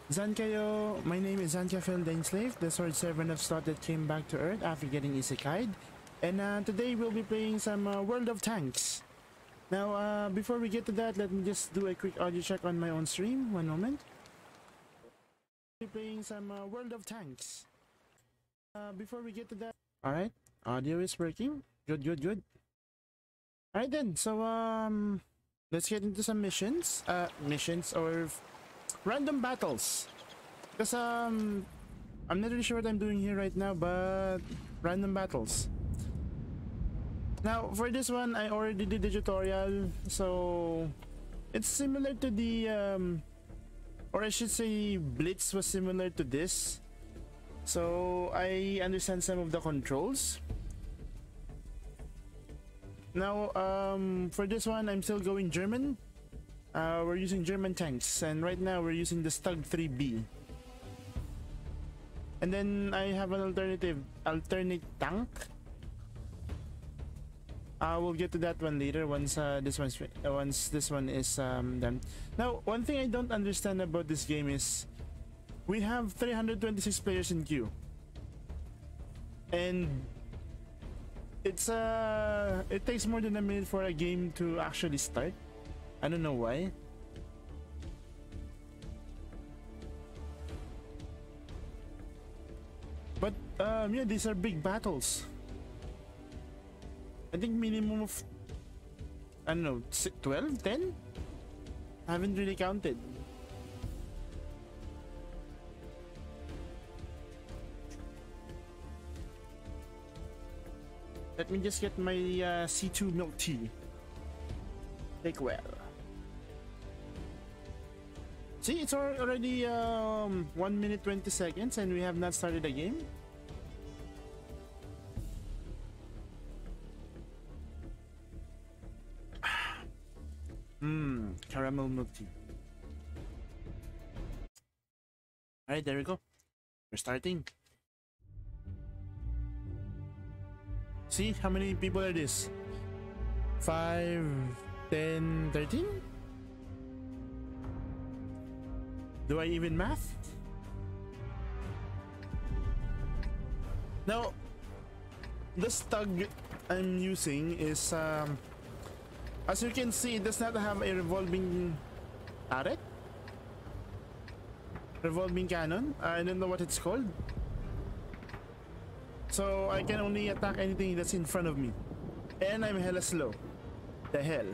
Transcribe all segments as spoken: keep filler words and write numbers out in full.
Zankayo, my name is Zankapfel Dainsleif, the Sword Servant of Sloth that came back to Earth after getting isekai'd. And uh, today we'll be playing some uh, World of Tanks. Now, uh, before we get to that, let me just do a quick audio check on my own stream. One moment. We'll be playing some uh, World of Tanks. Uh, before we get to that... Alright, audio is working. Good, good, good. Alright then, so um, let's get into some missions. Uh, missions or... random battles, because um I'm not really sure what I'm doing here right now, but random battles. Now for this one I already did the tutorial, so it's similar to the um or I should say Blitz was similar to this, so I understand some of the controls. Now um for this one I'm still going German. Uh, we're using German tanks, and right now we're using the Stug three B. And then I have an alternative, alternate tank. I uh, will get to that one later once uh, this one's uh, once this one is um, done. Now, one thing I don't understand about this game is we have three hundred twenty-six players in queue, and it's uh it takes more than a minute for a game to actually start. I don't know why. But um, yeah, these are big battles. I think minimum of, I don't know, twelve, ten? I haven't really counted. Let me just get my uh, C two milk tea. Take well. See, it's already um, one minute twenty seconds and we have not started the game. Mmm, caramel milk tea. Alright, there we go. We're starting. See, how many people are this? five, ten, thirteen? Do I even math? Now, the Stug I'm using is, um, as you can see, it does not have a revolving turret, revolving cannon. I don't know what it's called. So I can only attack anything that's in front of me, and I'm hella slow. The hell.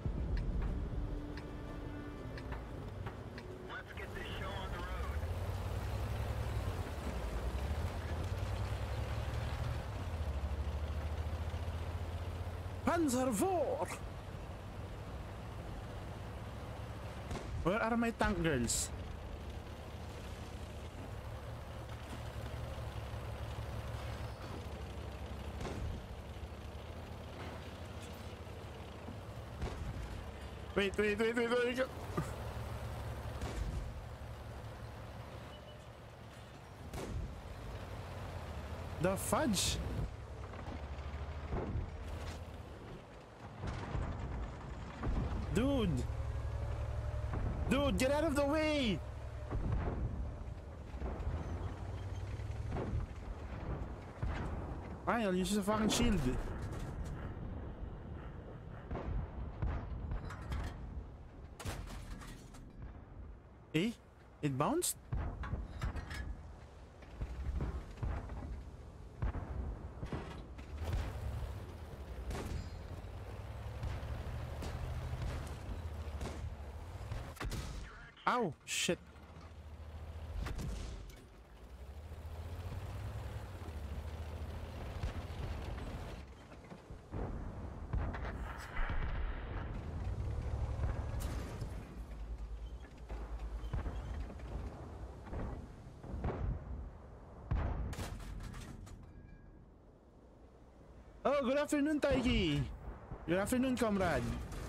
Panzer four! Where are my tank girls? Wait, wait, wait, wait, wait, go. The fudge? Dude! Dude, get out of the way! Fine, I'll use a fucking shield. Eh? It bounced? Ow, shit. Oh, good afternoon, Taiki. Good afternoon, comrade.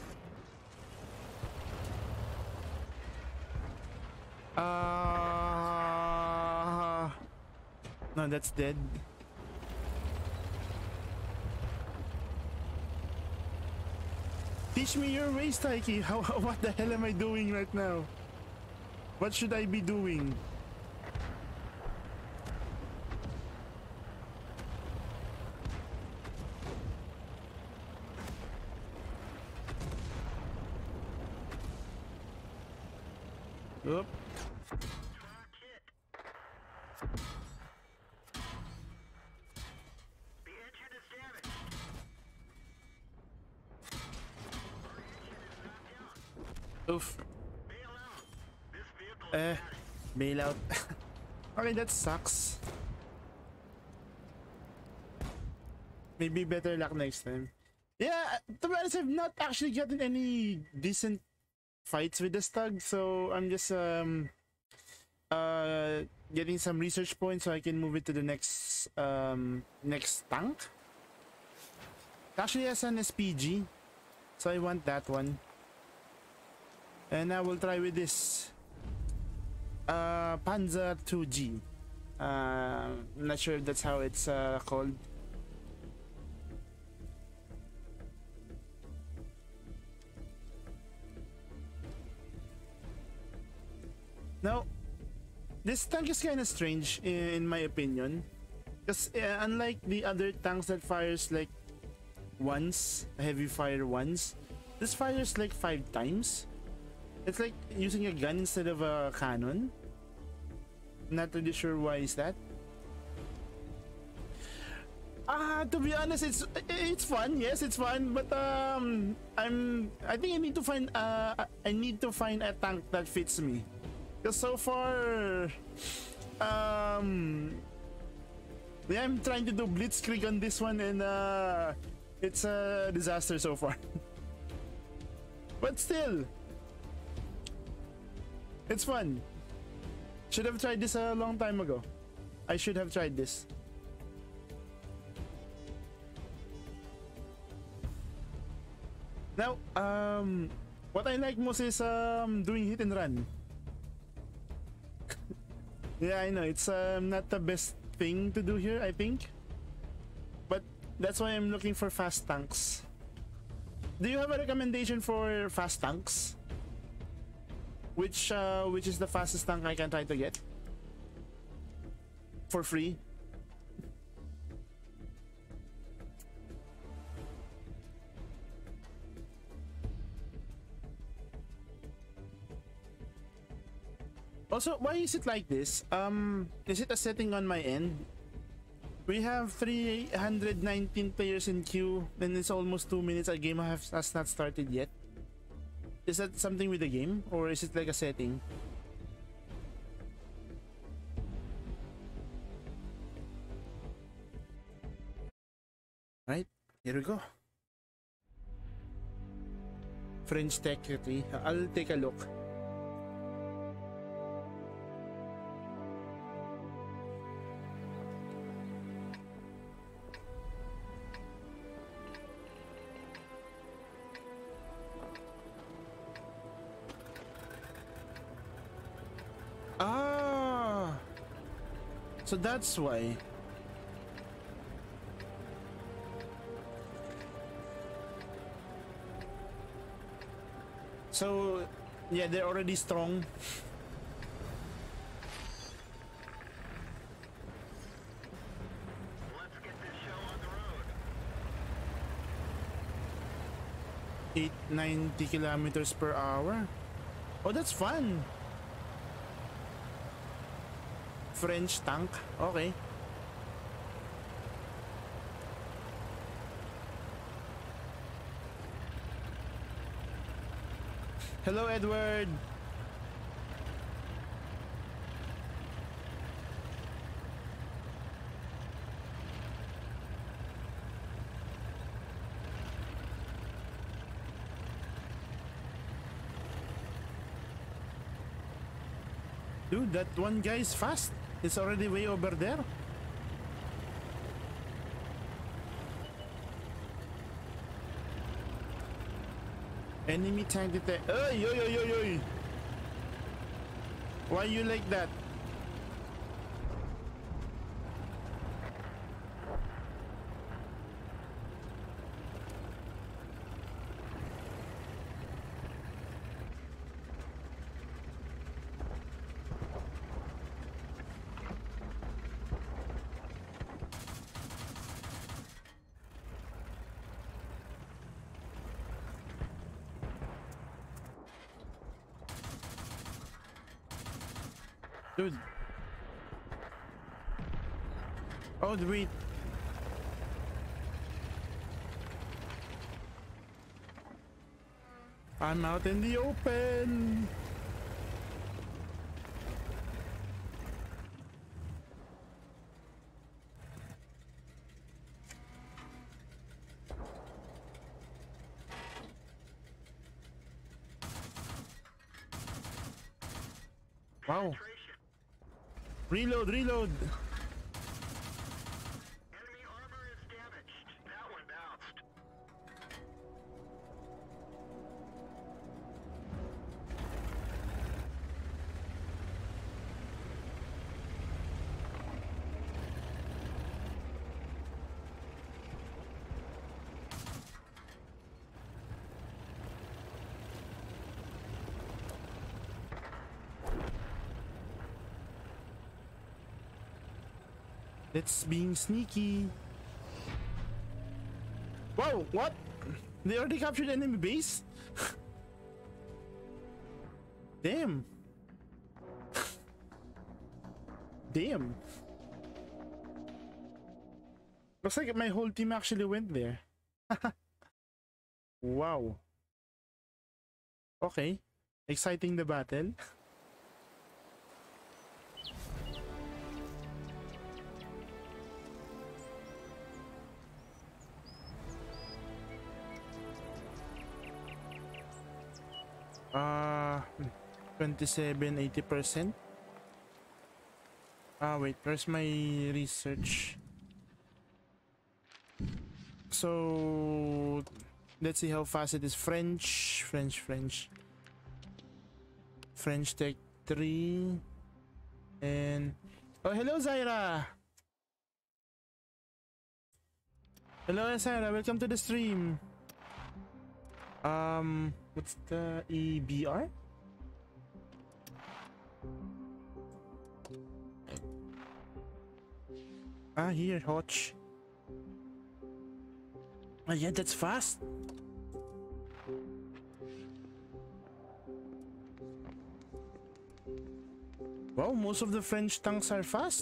Uh, no, that's dead. Teach me your ways, Taiki. How, what the hell am I doing right now? What should I be doing? Oop. Oof. Eh, bail out. Okay, that sucks. Maybe better luck next time. Yeah, to be honest, I've not actually gotten any decent fights with the stag, so I'm just um uh getting some research points so I can move it to the next um next tank. It actually has an S P G, so I want that one. And I will try with this uh, Panzer two G. Uh, I'm not sure if that's how it's uh, called. Now, this tank is kind of strange in, in my opinion, because uh, unlike the other tanks that fires like once, heavy fire once, this fires like five times. It's like using a gun instead of a cannon. Not really sure why is that. Ah, uh, to be honest, it's it's fun. Yes, it's fun, but um, I'm I think I need to find uh I need to find a tank that fits me. Because so far, um, yeah, I'm trying to do blitzkrieg on this one, and uh, it's a disaster so far. But still. It's fun. Should have tried this a long time ago. I should have tried this. Now, um, what I like most is um, doing hit and run. Yeah, I know it's um, not the best thing to do here, I think. But that's why I'm looking for fast tanks. Do you have a recommendation for fast tanks? Which uh, which is the fastest tank I can try to get for free? Also, why is it like this? Um, is it a setting on my end? We have three hundred nineteen players in queue, and it's almost two minutes. A game has, has not started yet. Is that something with the game, or is it like a setting? Right, here we go. French Secretary. I'll take a look. So that's why. So, yeah, they're already strong. Let's get this show on the road. eight ninety kilometers per hour. Oh, that's fun. French tank. Okay. Hello, Edward. Dude, that one guy is fast. It's already way over there. Enemy tank detect. Oy, oy, oy, oy, oy. Why you like that? Dude. Oh, wait. I'm out in the open. Wow. Reload, reload. Enemy armor is damaged. That one bounced. It's being sneaky. Whoa, what? They already captured enemy base? Damn. Damn. Looks like my whole team actually went there. Wow. Okay. Exciting the battle. Uh, twenty-seven, eighty percent. Ah, wait, where's my research? So, let's see how fast it is. French, French, French. French Tech three. And, oh, hello, Zaira. Hello, Zaira. Welcome to the stream. Um, what's the E B R? Ah, here, Hotch. Oh, yeah, that's fast. Wow, most of the French tanks are fast.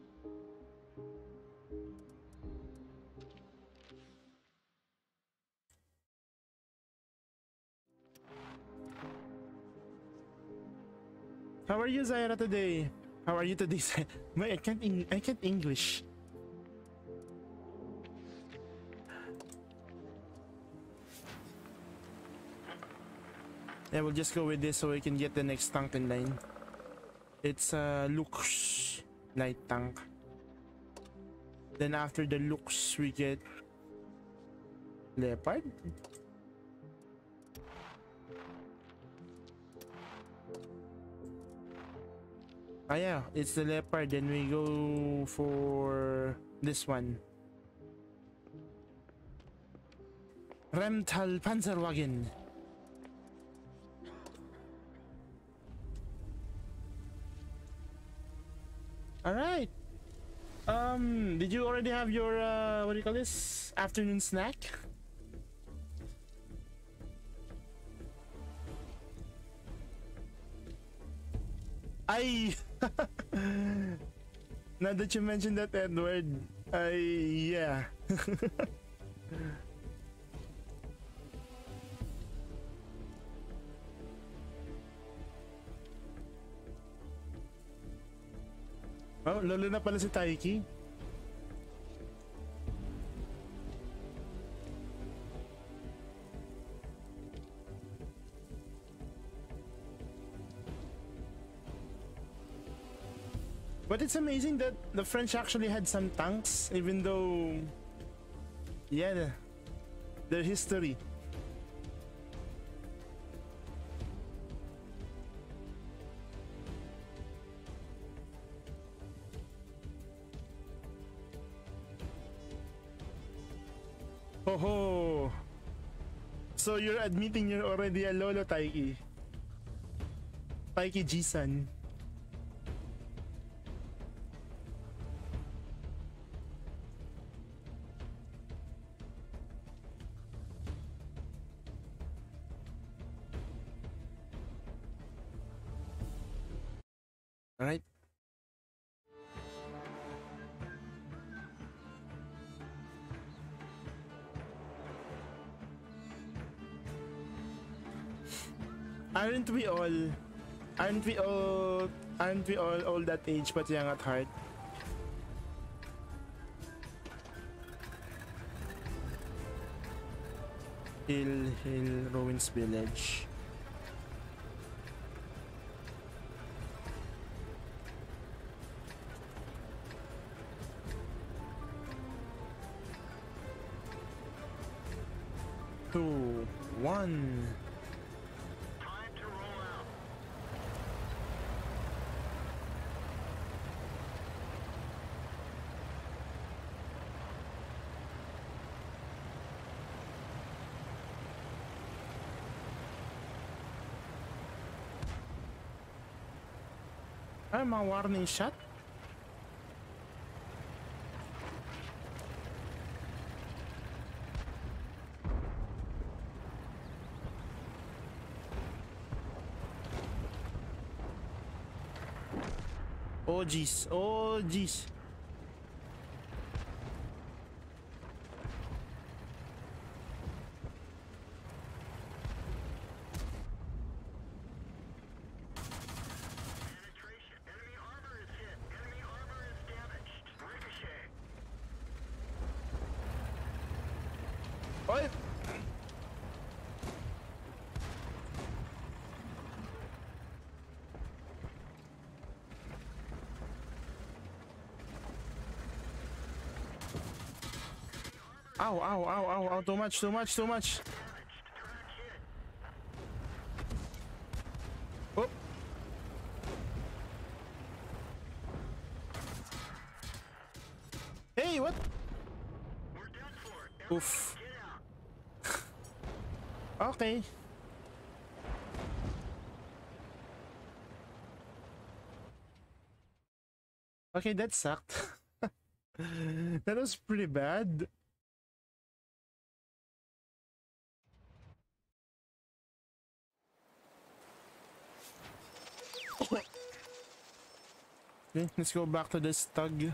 How are you, Zaira, today? How are you today? Wait, I can't. Eng I can't English. Yeah, we'll just go with this so we can get the next tank in line. It's a uh, Lux light tank. Then after the Lux, we get Leopard. Ah yeah, it's the Leopard. Then we go for this one. Remtal Panzerwagen. All right. Um, did you already have your uh, what do you call this? Afternoon snack? I. Now that you mentioned that, Edward, I yeah. Oh, lolo na pala si Taiki. But it's amazing that the French actually had some tanks, even though, yeah, their history. Oh ho! So you're admitting you're already a lolo, Taiki. Taiki G-san. Alright, Aren't we all? Aren't we all? Aren't we all old at age but young at heart? Hill, Hill, Ruins Village. Two, one. Time to roll out. I'm a warning shot. Oh jeez, oh jeez. Penetration. Enemy armor is hit. Enemy armor is damaged. Ricochet. Oy! Ow, ow, ow, ow, ow, too much, too much, too much. Damaged. Track hit. Oh. Hey, what? We're done for. Everybody Oof. get out. Okay. Okay, that sucked. That was pretty bad. Okay, let's go back to the stug.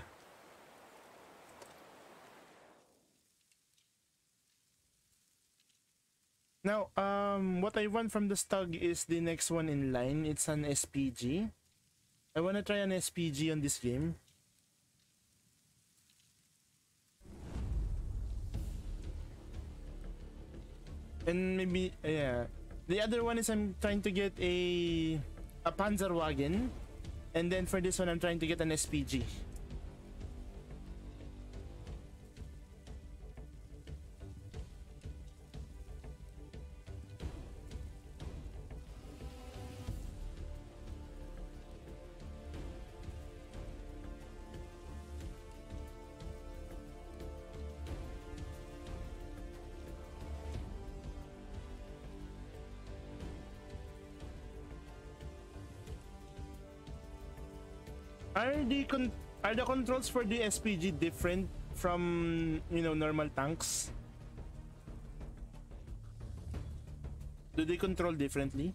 Now, um, what I want from the stug is the next one in line. It's an S P G. I want to try an S P G on this game. And maybe, yeah. The other one is I'm trying to get a a Panzer wagon. And then for this one, I'm trying to get an S P G. Are the con are the controls for the S P G different from, you know, normal tanks? Do they control differently?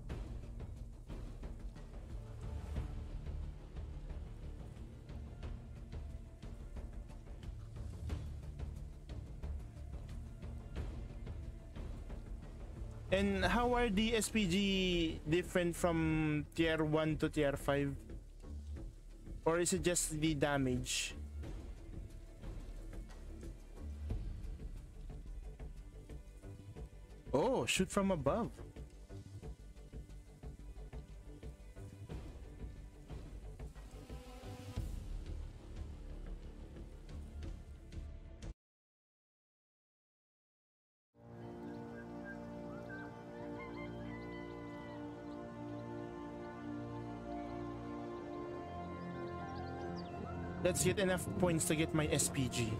And how are the S P G different from tier one to tier five? Or is it just the damage? Oh, shoot from above. Let's get enough points to get my S P G.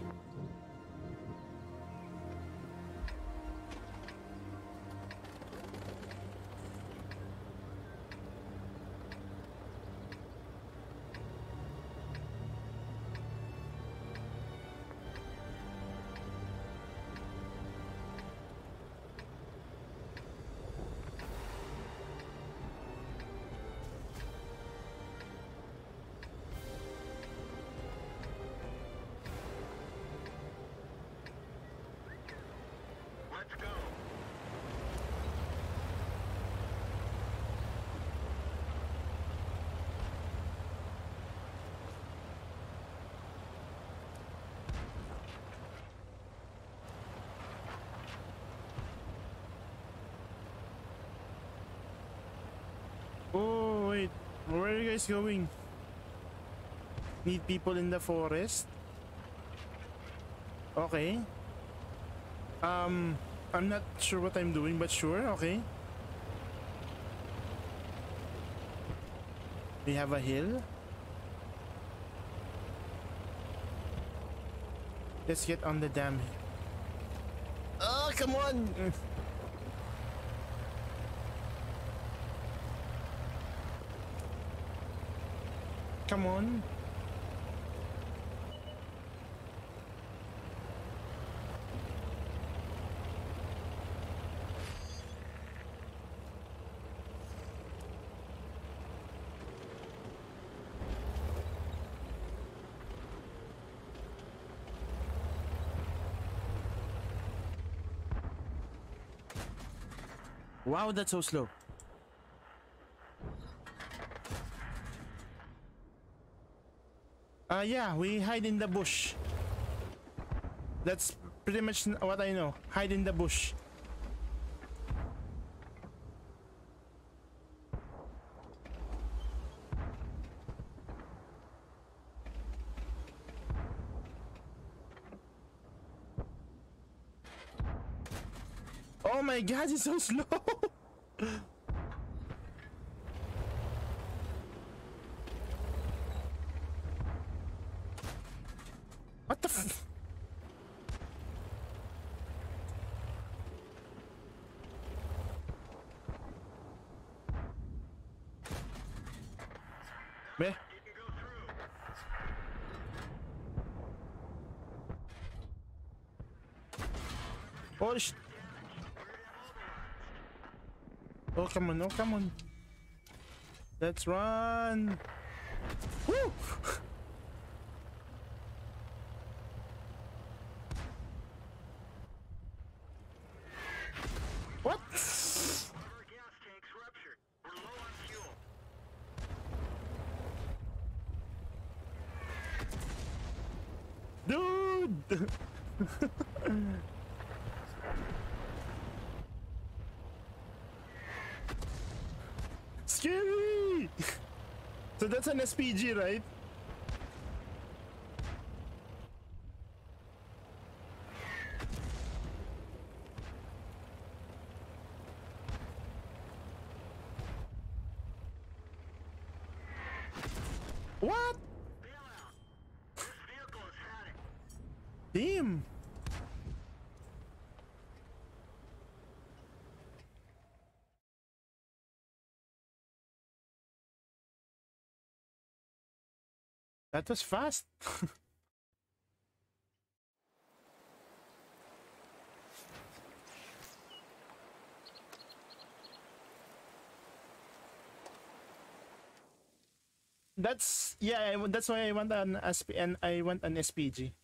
guys going? Need people in the forest? Okay. Um, I'm not sure what I'm doing, but sure, okay. We have a hill. Let's get on the dam. Oh, come on! Come on. Wow, that's so slow. Uh, yeah, we hide in the bush. That's pretty much what I know. Hide in the bush. Oh my god, it's so slow! What the f- Meh. Oh sh- Oh, come on, oh, come on. Let's run. Woo! What? Dude! Scary! So that's an S P G, right? What? Damn! That was fast. That's yeah. I, that's why I want an S P and I want an S P G.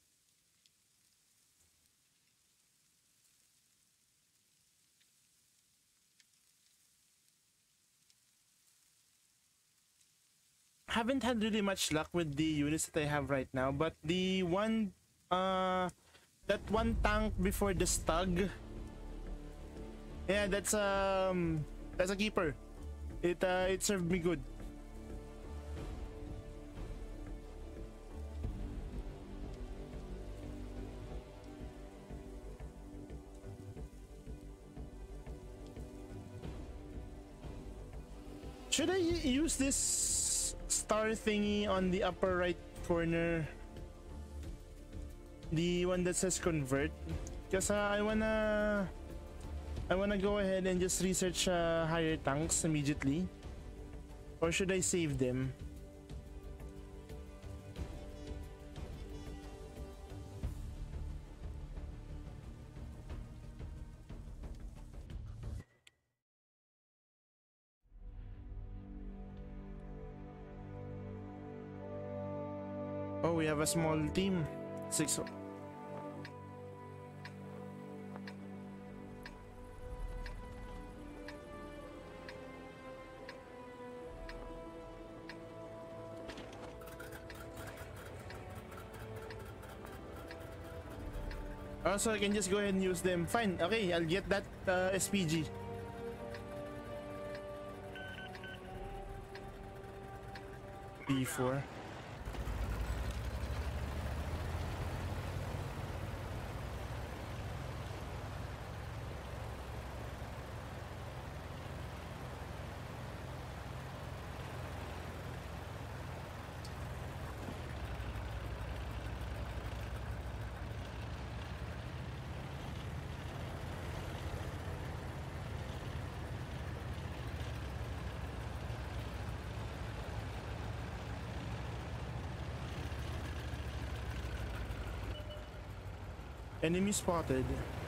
Haven't had really much luck with the units that I have right now, but the one, uh, that one tank before the Stug, yeah, that's um, that's a keeper. It uh, it served me good. Should I use this star thingy on the upper right corner? The one that says convert? Because uh, I wanna... I wanna go ahead and just research uh, higher tanks immediately. Or should I save them? Oh, we have a small team. Six. Oh, so I can just go ahead and use them. Fine. Okay, I'll get that uh, S P G. B four. Enemy spotted.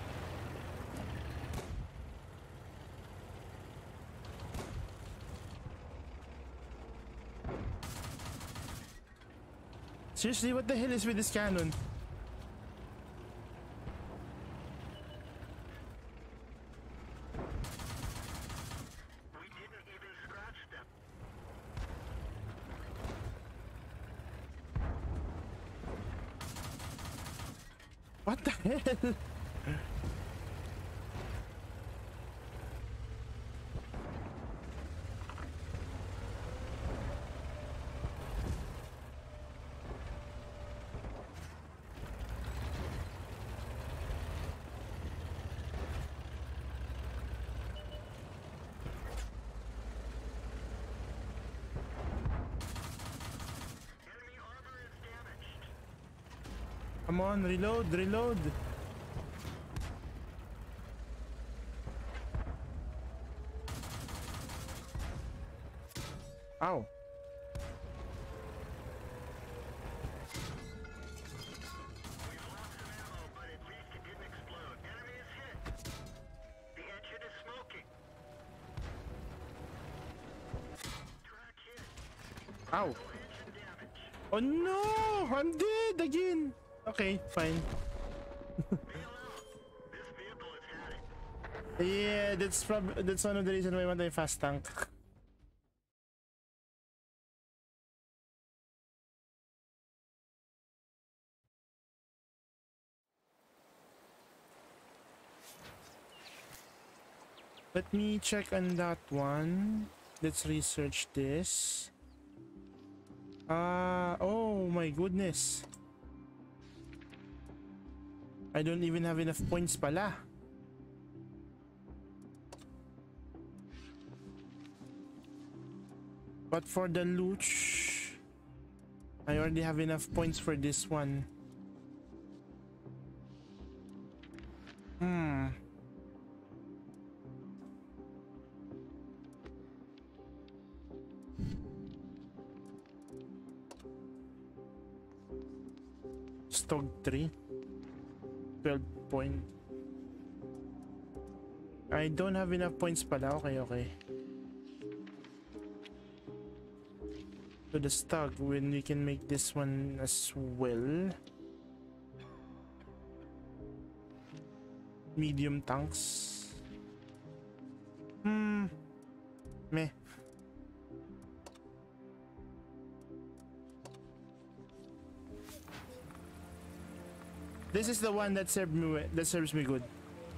Seriously, what the hell is with this cannon? We didn't even scratch them. What the hell? Enemy armor is damaged. Come on, reload, reload. Ow. We've lost some ammo, but at least it didn't explode. Enemy is hit. The engine is smoking. Track hit. Ow. No engine damage. Oh no! I'm dead again! Okay, fine. Bail out. This vehicle has had it. Yeah, that's prob that's one of the reasons why I want a fast tank. Let me check on that one. Let's research this. Ah, uh, oh my goodness. I don't even have enough points pala. But for the loot, I already have enough points for this one. Hmm. Stog three. twelve point. I don't have enough points pala. Okay, okay. So the stog, when we can make this one as well. Medium tanks. Hmm. Meh. This is the one that served me that serves me good.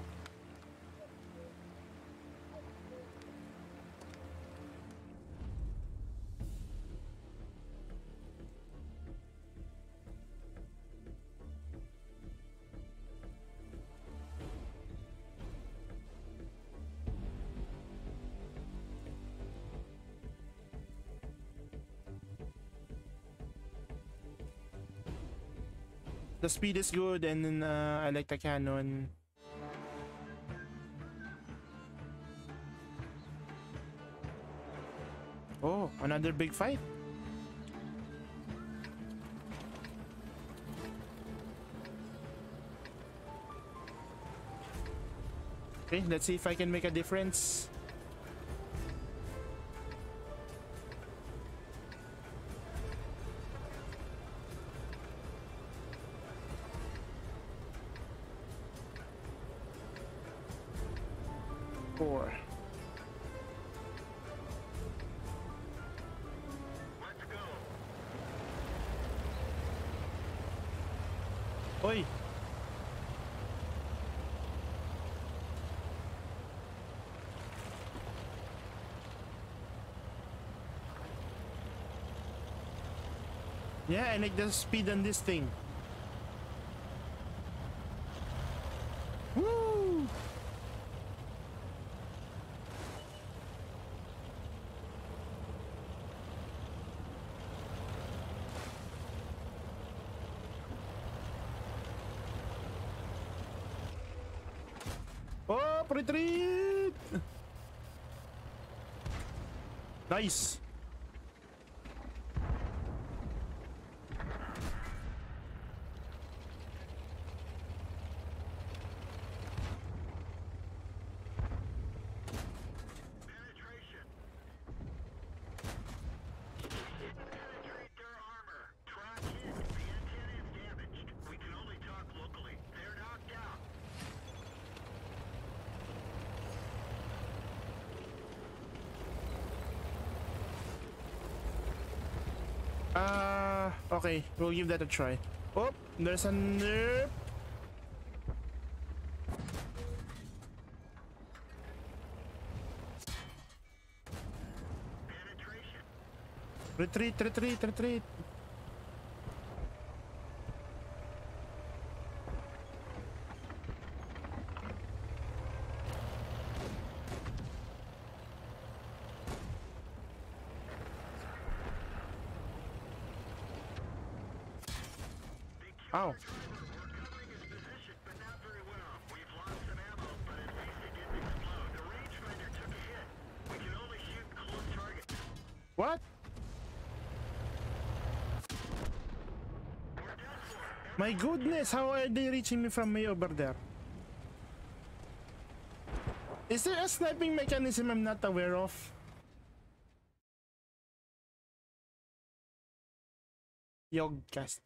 The speed is good, and then uh, I like the cannon. Oh, another big fight. Okay, let's see if I can make a difference. Four. Let's go. Oi. Yeah, I like the speed on this thing. Woo! Oh, retreat! Nice. Penetration. Penetrate their armor. Track hit. The antenna is damaged. We can only talk locally. They're knocked out. Uh, okay, we'll give that a try. Oh, there's a nerf. Penetration. Retreat, retreat, retreat. Ow. We're covering his position, but not very well. We've lost some ammo, but at least it didn't explode. The rangefinder took a hit. We can only shoot close targets. What? We're done for. My goodness, how are they reaching me from way over there? Is there a sniping mechanism I'm not aware of? Yogcast.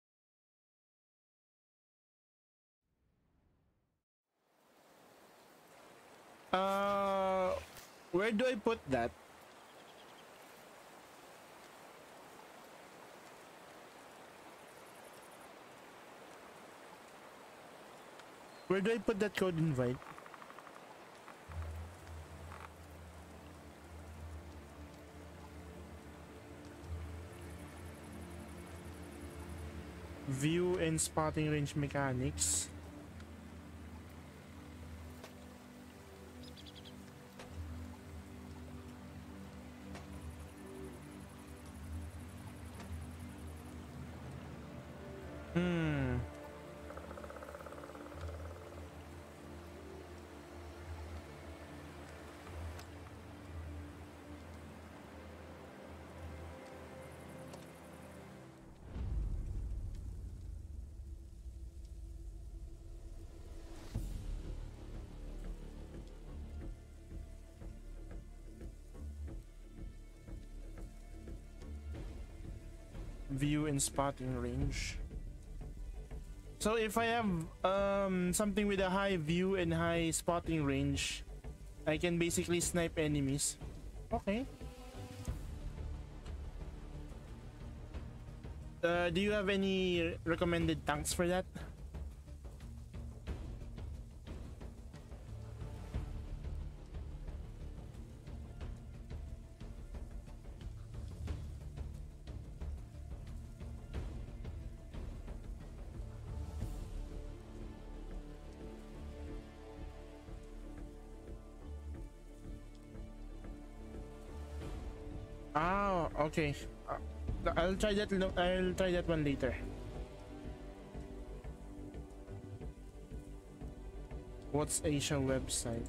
Uh, where do I put that? Where do I put that code invite? View and spotting range mechanics. Hmm. View and spotting range. So if I have um something with a high view and high spotting range, I can basically snipe enemies. Okay. Uh, do you have any recommended tanks for that? Ah, okay. Uh, I'll try that. lo- I'll try that one later. What's Asia website?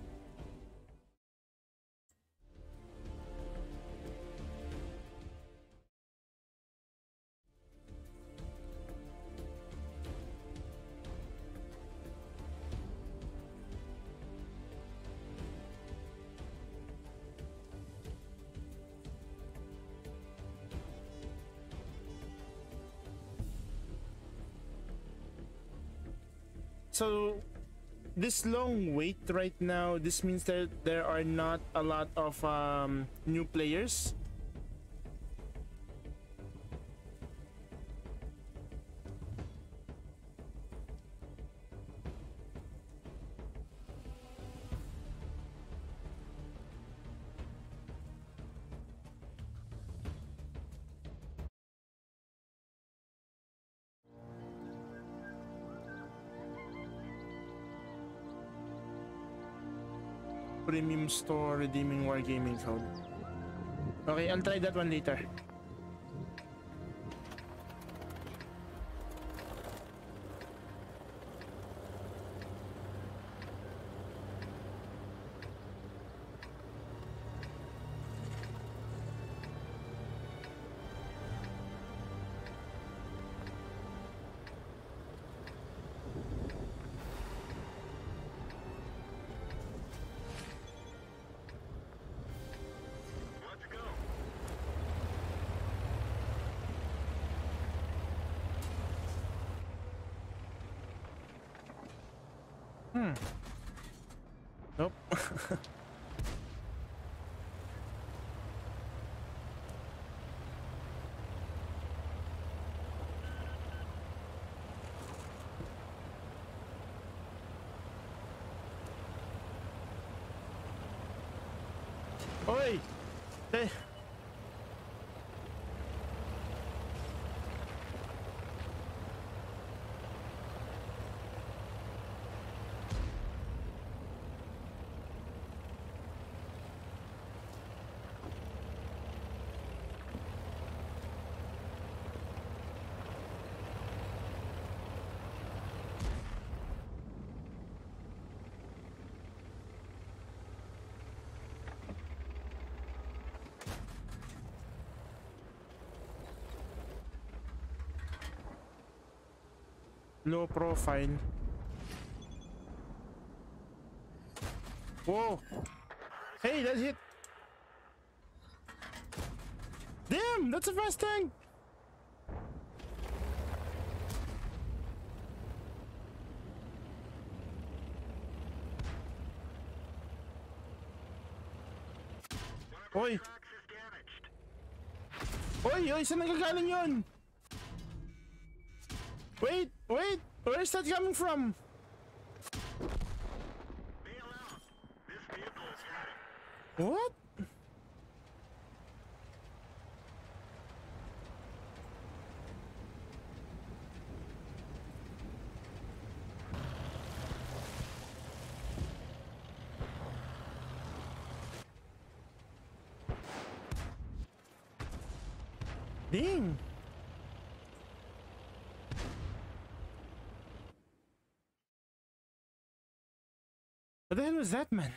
So this long wait right now, this means that there are not a lot of um, new players. premium store redeeming Wargaming code. Okay, I'll try that one later. Hmm. Nope. Oi! Hey. Low profile. Whoa! Hey, that's it! Damn! That's a fast tank! Oi! Oi! Oi! Saan nagagaling yun? Wait! Wait! Where is that coming from? What? Dang! What the hell was that, man?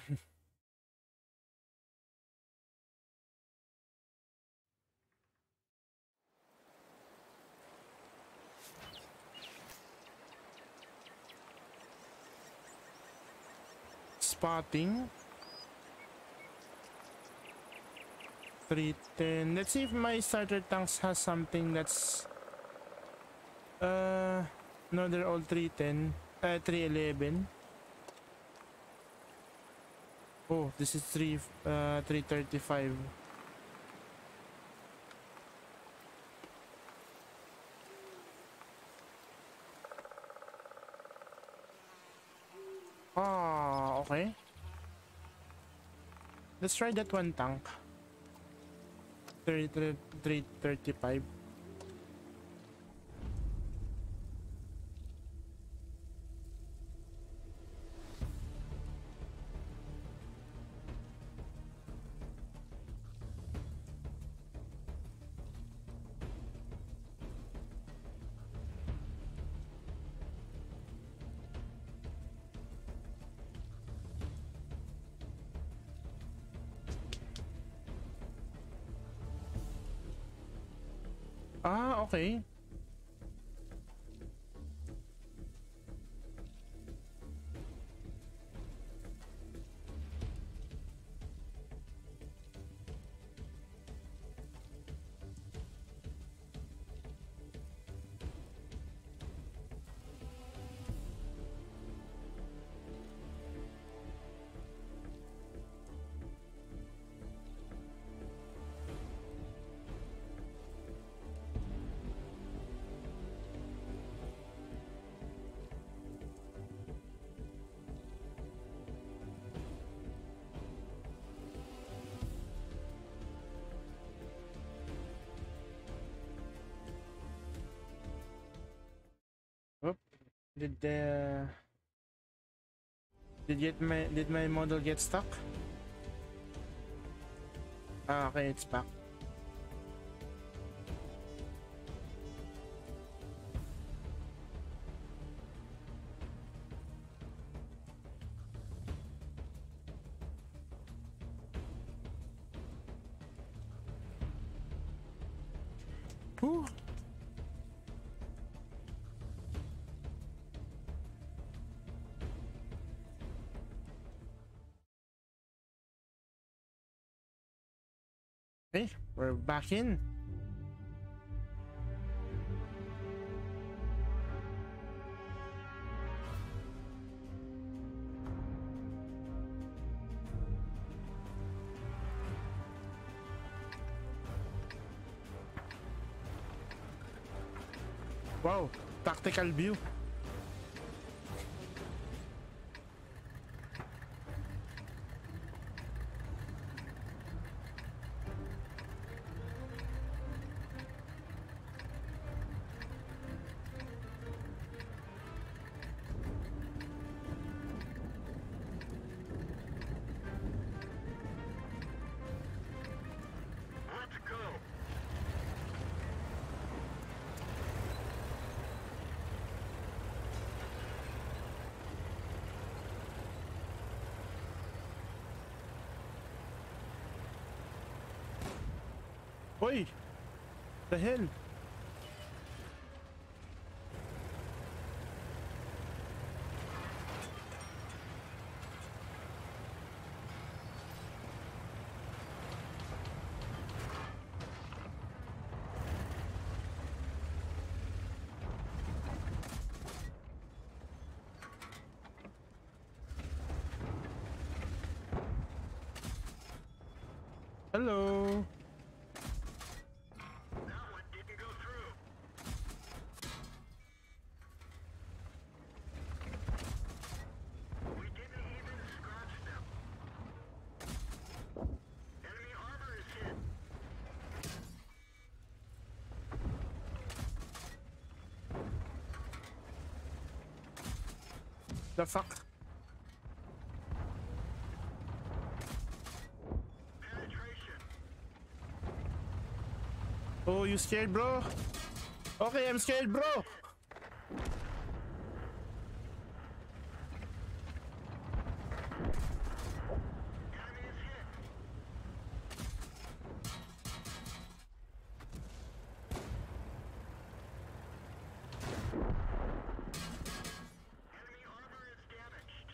Spotting. three ten. Let's see if my starter tanks has something that's... Uh... No, they're all three ten. Uh, three eleven. Oh, this is three, uh, three thirty-five. Ah, okay. Let's try that one tank. three thirty-five. Ah, okay. Oop. Did the did get my did my model get stuck? Ah, okay, it's back. Whew. Okay, we're back in. Wow, tactical view. Let's go. Oi! The hell? Hello. That one didn't go through. We didn't even scratch them. Enemy armor is hit. The fuck? Penetration. Oh, you scared, bro? Okay, I'm scared, bro. Enemy is hit. Enemy armor is damaged.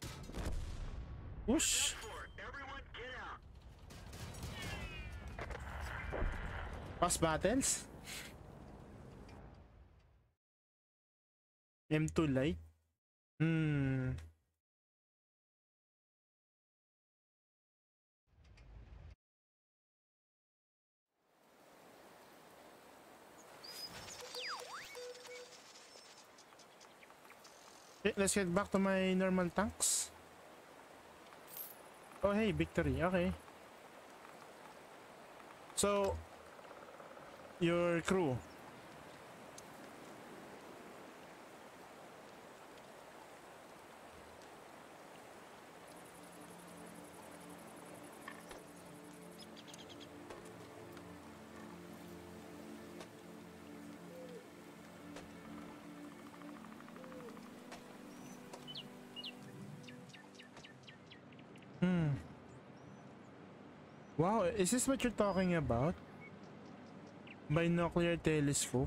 Whoosh. For everyone, get out. Past battles. M two light. Hmm. Okay, let's get back to my normal tanks. Oh, hey, victory. Okay. So, your crew. Hmm. Wow, is this what you're talking about? Binocular telescope?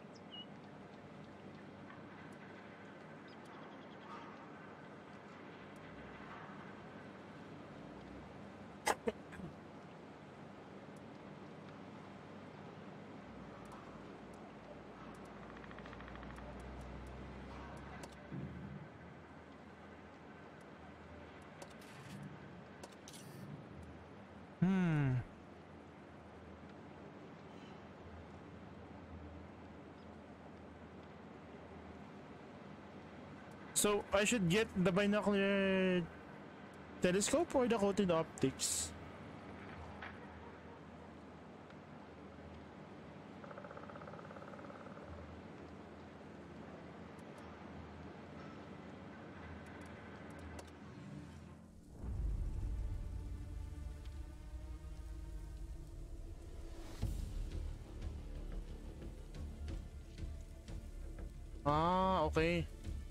Hmm. So I should get the binocular telescope or the coated optics? Ah, okay.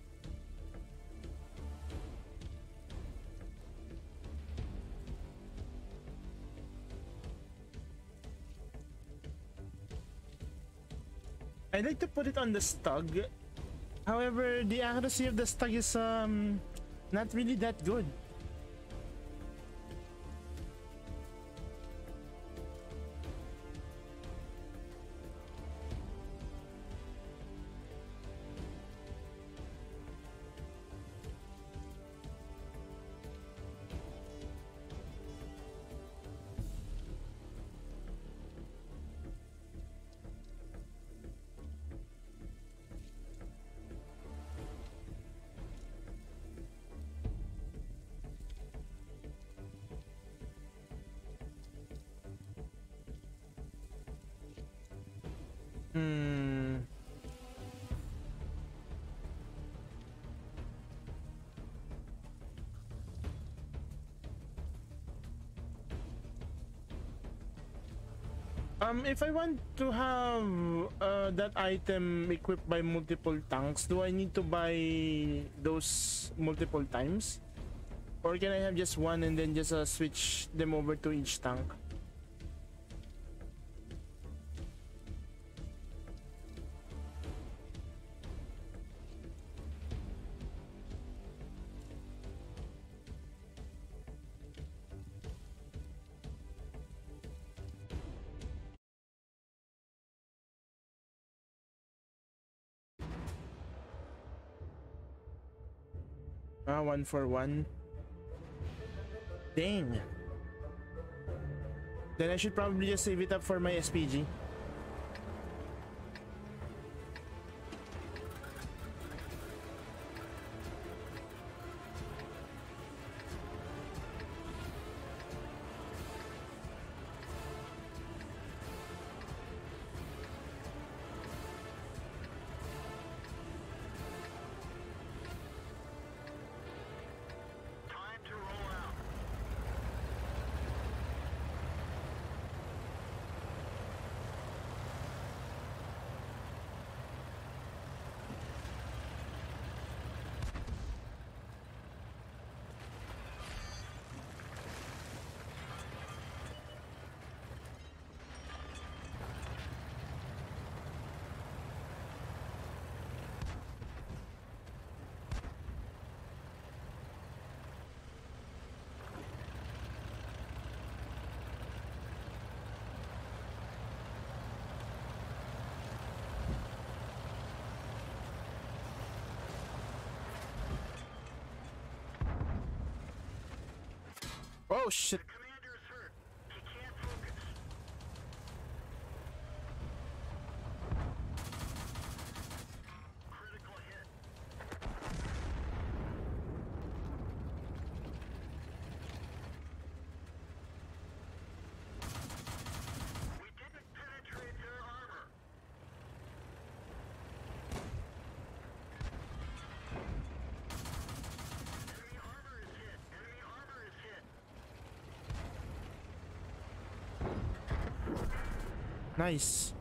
I'd like to put it on the stug. However, the accuracy of the stug is um not really that good. Hmm. Um, if I want to have uh, that item equipped by multiple tanks, do I need to buy those multiple times? Or can I have just one and then just uh, switch them over to each tank? Ah, one for one. Dang. Then I should probably just save it up for my S P G. Oh shit. The commander is hurt. He can't focus. Critical hit. We didn't penetrate their armor. Enemy armor is hit. Enemy armor is hit. Nice.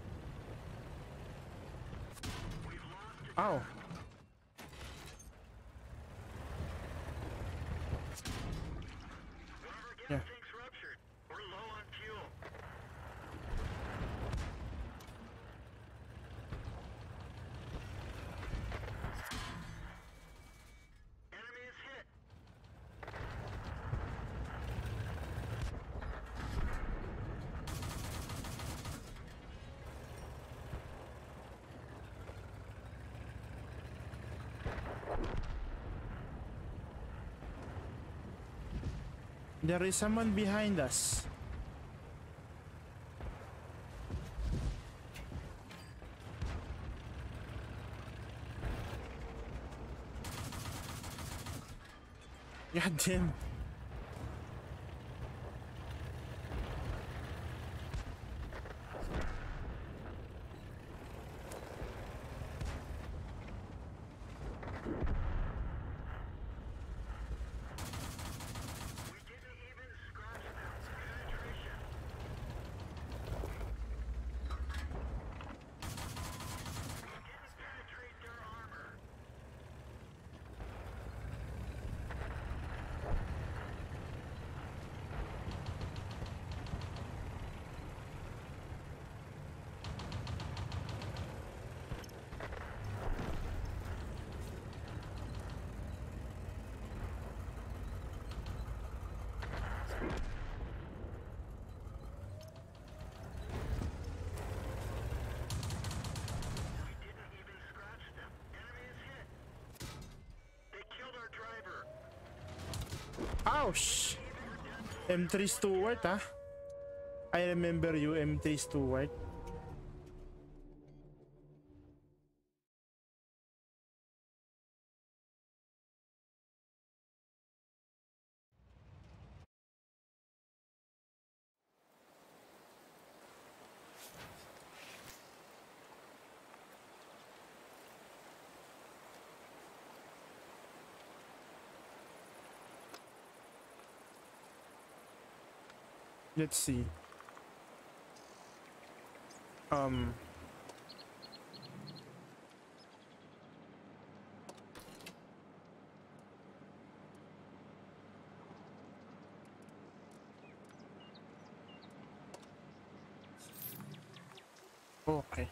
We've lost it. Ow. One of our gas Yeah. tanks ruptured. We're low on fuel. Enemy is hit. There is someone behind us. God damn. We didn't even scratch them. Penetration. We didn't penetrate their Ouch! M three Stewart, ah. I remember you, M three Stewart. Let's see. Um. Okay.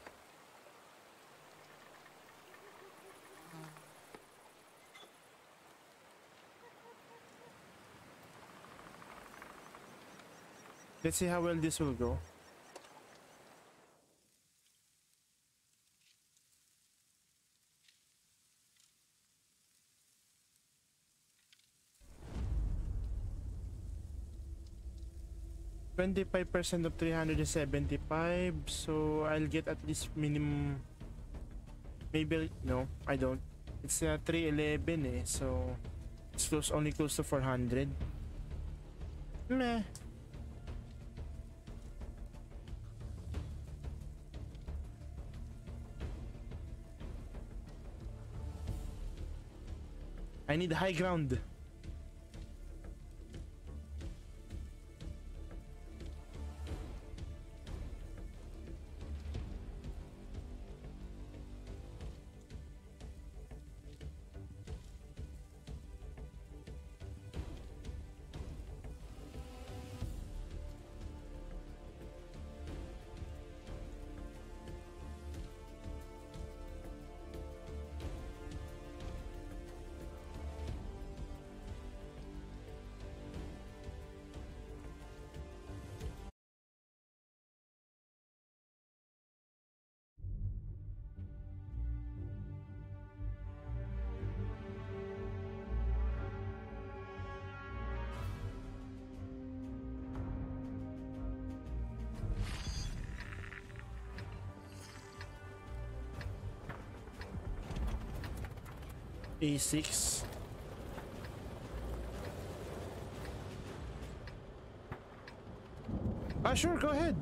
Let's see how well this will go. twenty-five percent of three hundred seventy-five, so I'll get at least minimum. Maybe no, I don't. It's uh, three eleven, eh, so it's close, only close to four hundred. Meh. I need high ground. A six. Ah, sure, go ahead.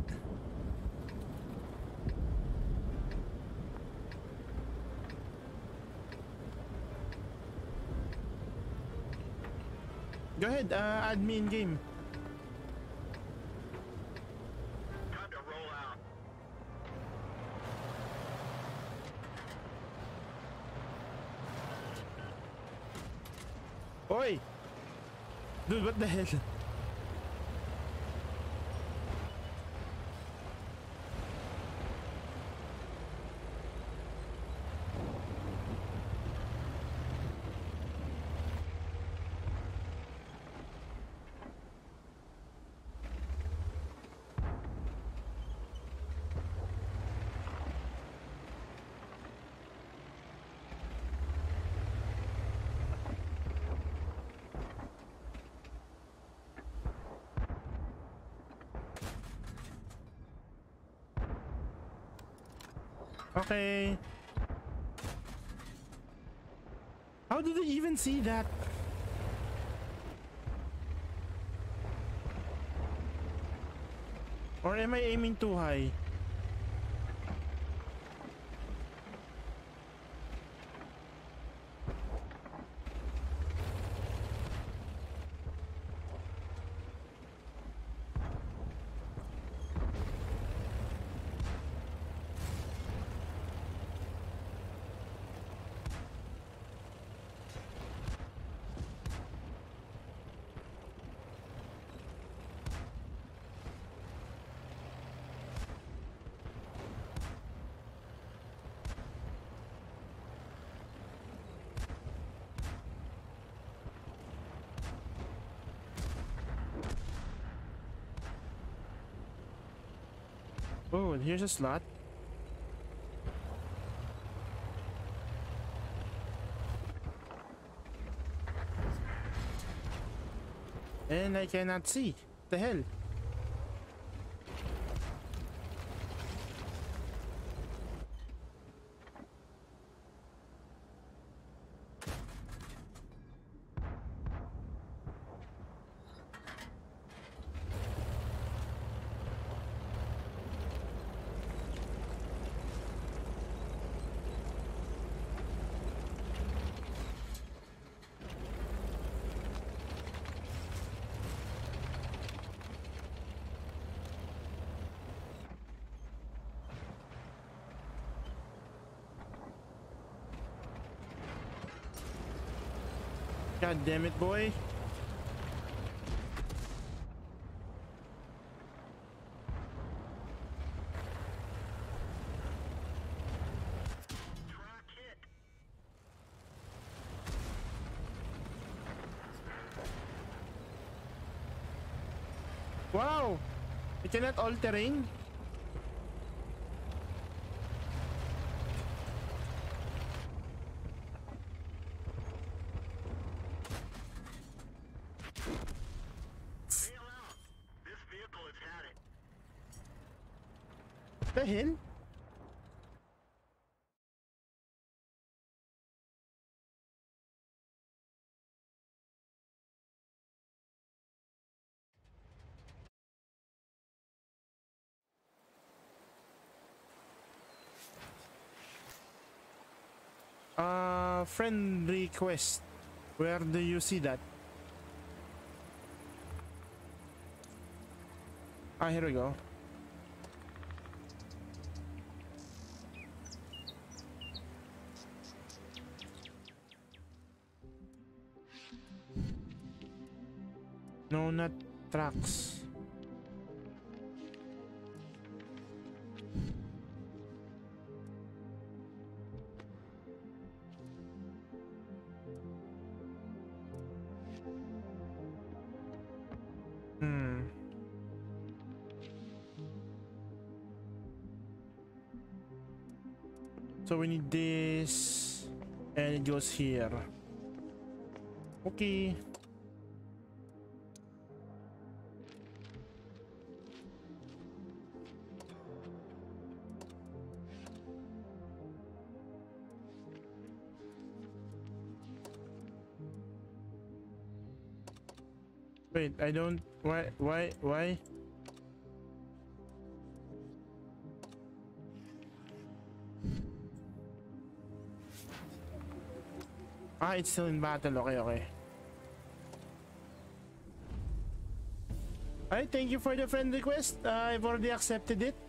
Go ahead, uh, add me in game. Time to roll out. Oi! Dude, what the hell? Okay. How did they even see that? Or am I aiming too high? Oh, and here's a slot. and I cannot see. The hell? God damn it, boy. Track hit. Wow! I cannot all terrain. Bail out. This vehicle has had it. The hell? Uh, friend request. Where do you see that? Ah, here we go. No, not tracks. Hmm. So we need this, and it goes here. Okay. Wait, I don't. Why? Why? Why? Ah, it's still in battle. Okay, okay. Alright, thank you for the friend request. Uh, I've already accepted it.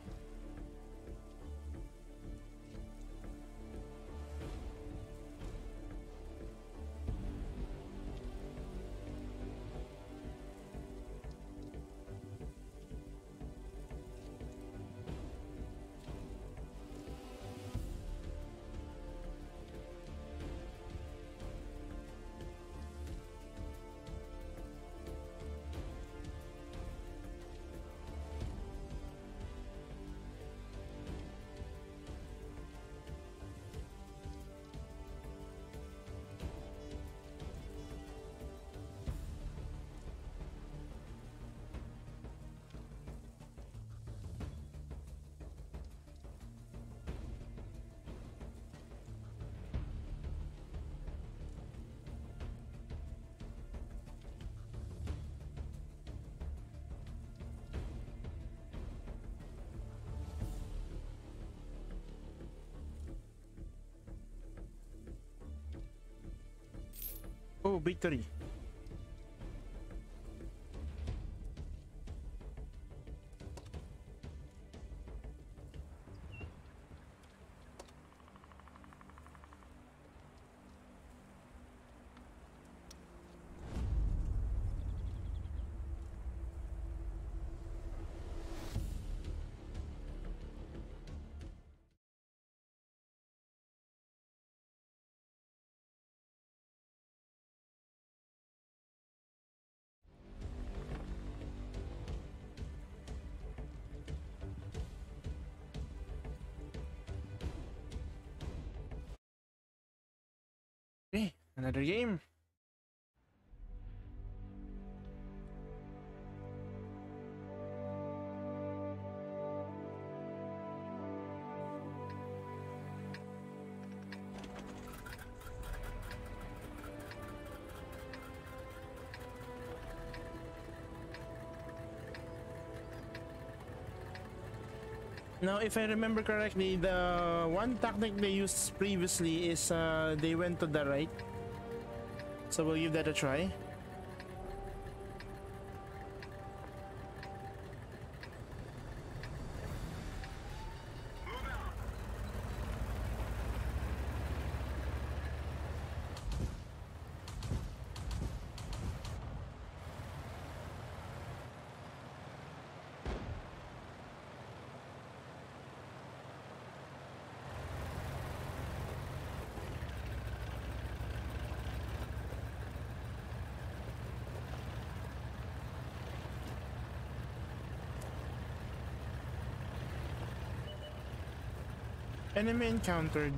Oh, victory. Okay, another game. Now, if I remember correctly, the one tactic they used previously is uh, they went to the right. So we'll give that a try. Enemy encountered.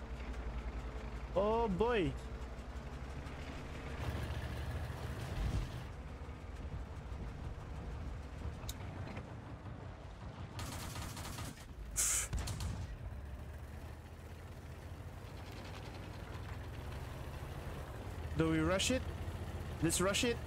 Oh boy. Do we rush it? Let's rush it.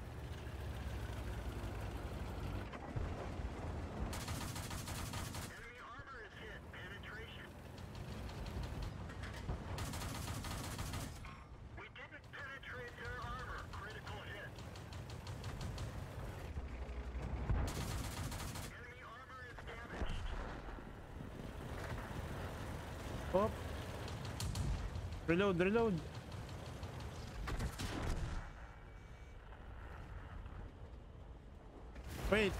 Oh. Reload, reload. Wait.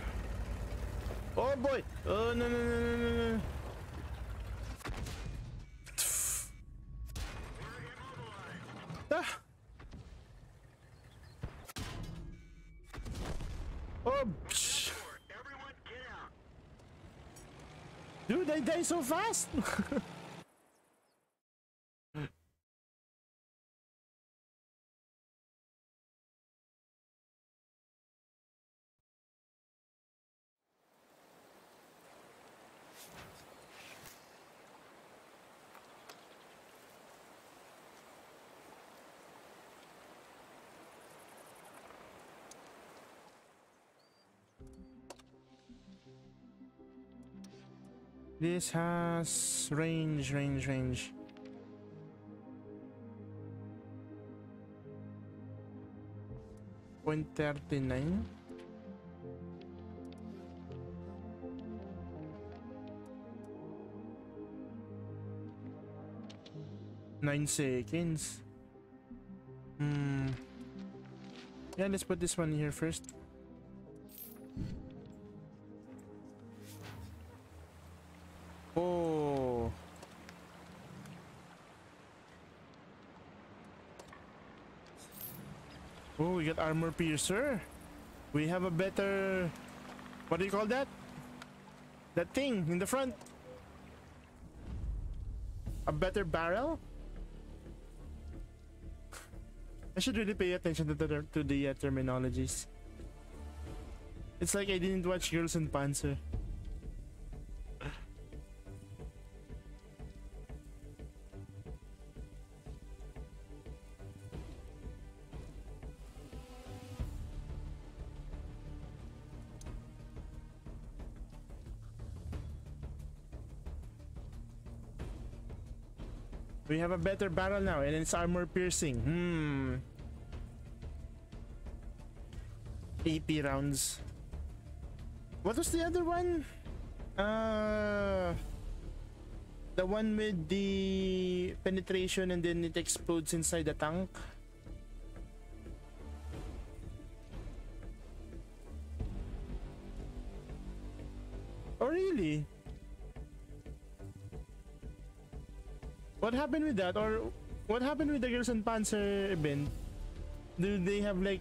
Oh boy. Oh no no no no no no. Ah. Oh. Psh. Dude, I die so fast. This has range, range, range. point three nine. Nine seconds. Hmm. Yeah, let's put this one here first. Oh. Oh, we got armor piercer. We have a better, what do you call that? That thing in the front. A better barrel? I should really pay attention to the, to the uh, terminologies. It's like I didn't watch Girls in Panzer. We have a better barrel now, and it's armor piercing. Hmm. A P rounds. What was the other one? Uh, the one with the penetration and then it explodes inside the tank. Oh really? What happened with that? Or what happened with the Girls and Panzer event? Do they have like...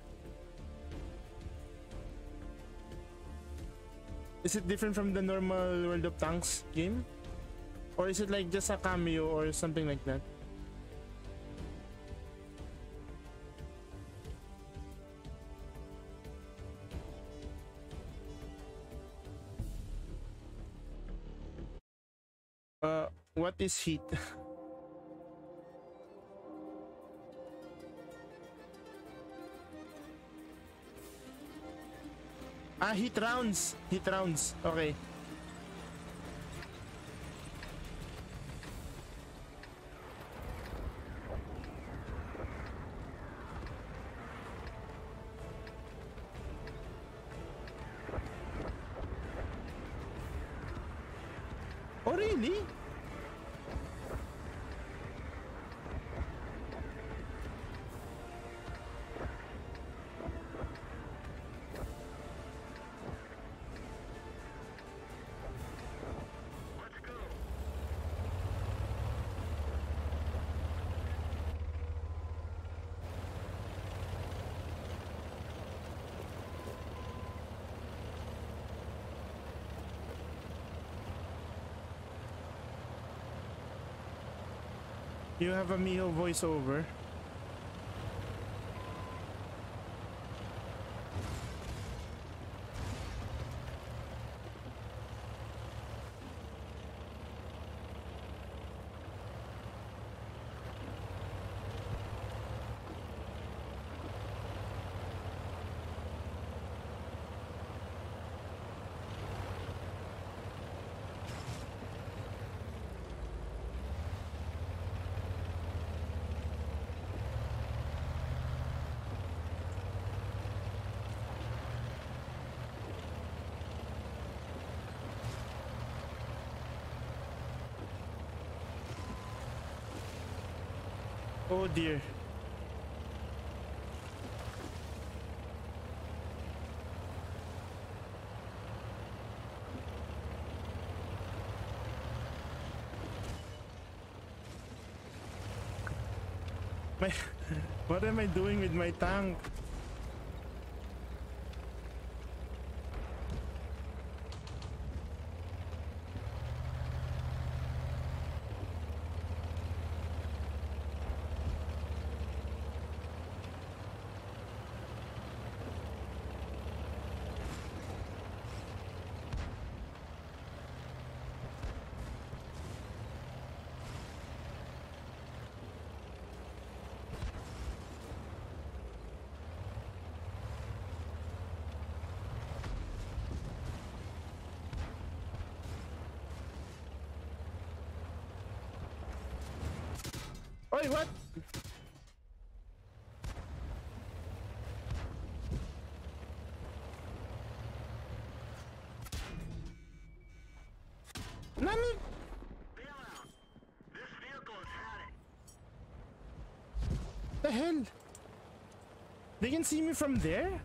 Is it different from the normal World of Tanks game? Or is it like just a cameo or something like that? Uh, what is heat? Ah, hit rounds. Hit rounds. Okay. Oh, really? You have a Miho voiceover. Oh dear. My, what am I doing with my tank? Oi, what? Nani? Bailout. This vehicle is had it. The hell? They can see me from there?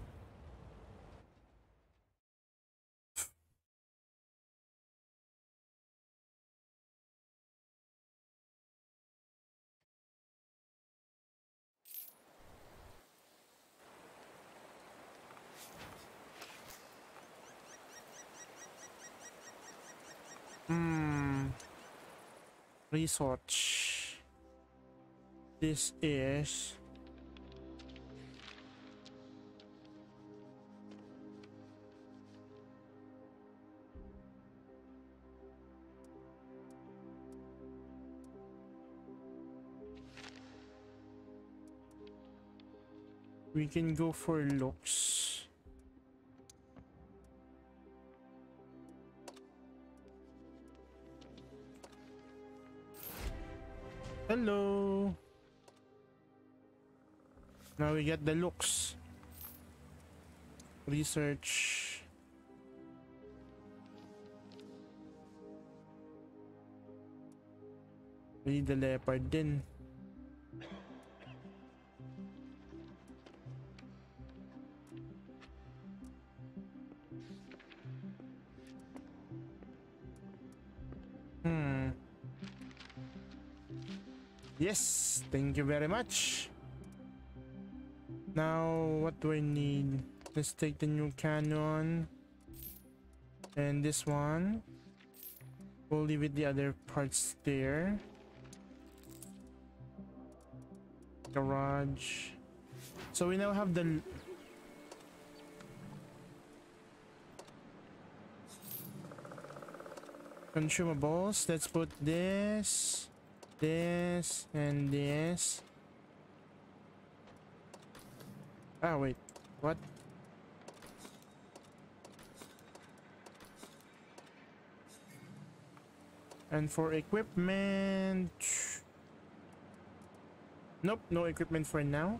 Hmm. Research. This is we can go for looks. Hello. Now we get the looks. Research. We need the leopard din. Hmm. Yes, thank you very much. Now, what do I need? Let's take the new cannon. And this one. We'll leave it the other parts there. Garage. So we now have the... consumables. Let's put this, this, and this. Ah, wait. What? And for equipment... Nope, no equipment for now.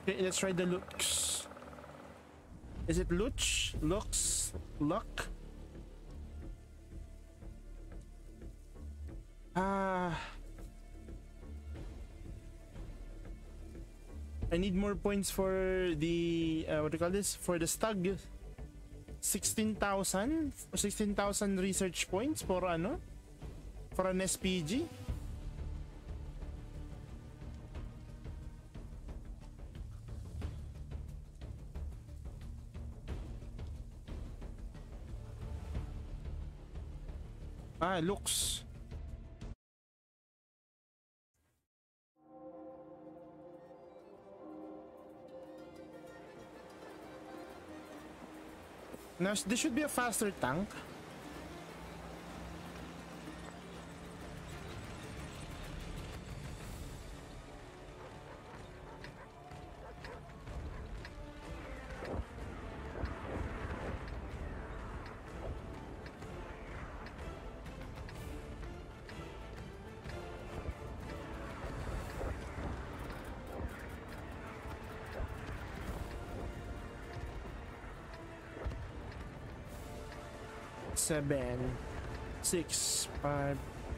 Okay, let's try the looks. Is it Luch? Looks? Luck? Ah. I need more points for the, uh, what do you call this? For the stag. sixteen thousand? sixteen thousand research points for ano? For an S P G? Ah, looks. Now, this should be a faster tank. Seven, six, five.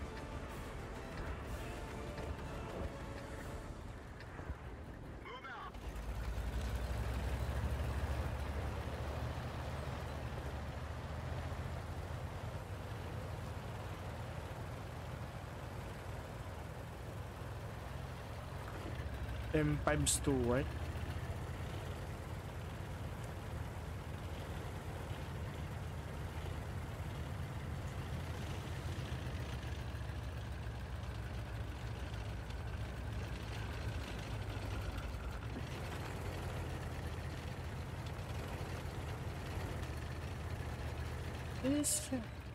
Move out. M five's two, right? This.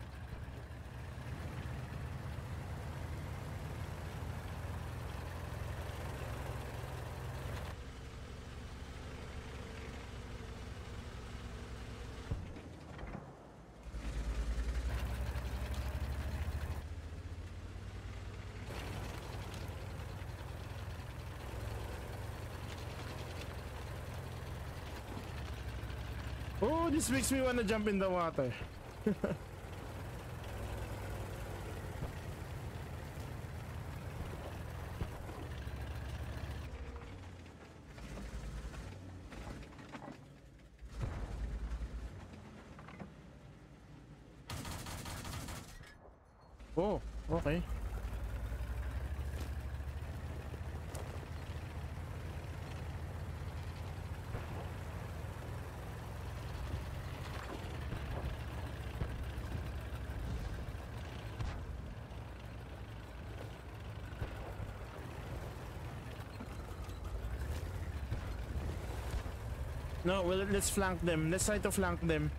Oh, this makes me wanna jump in the water. Oh, okay. No, well, let's flank them. Let's try to flank them.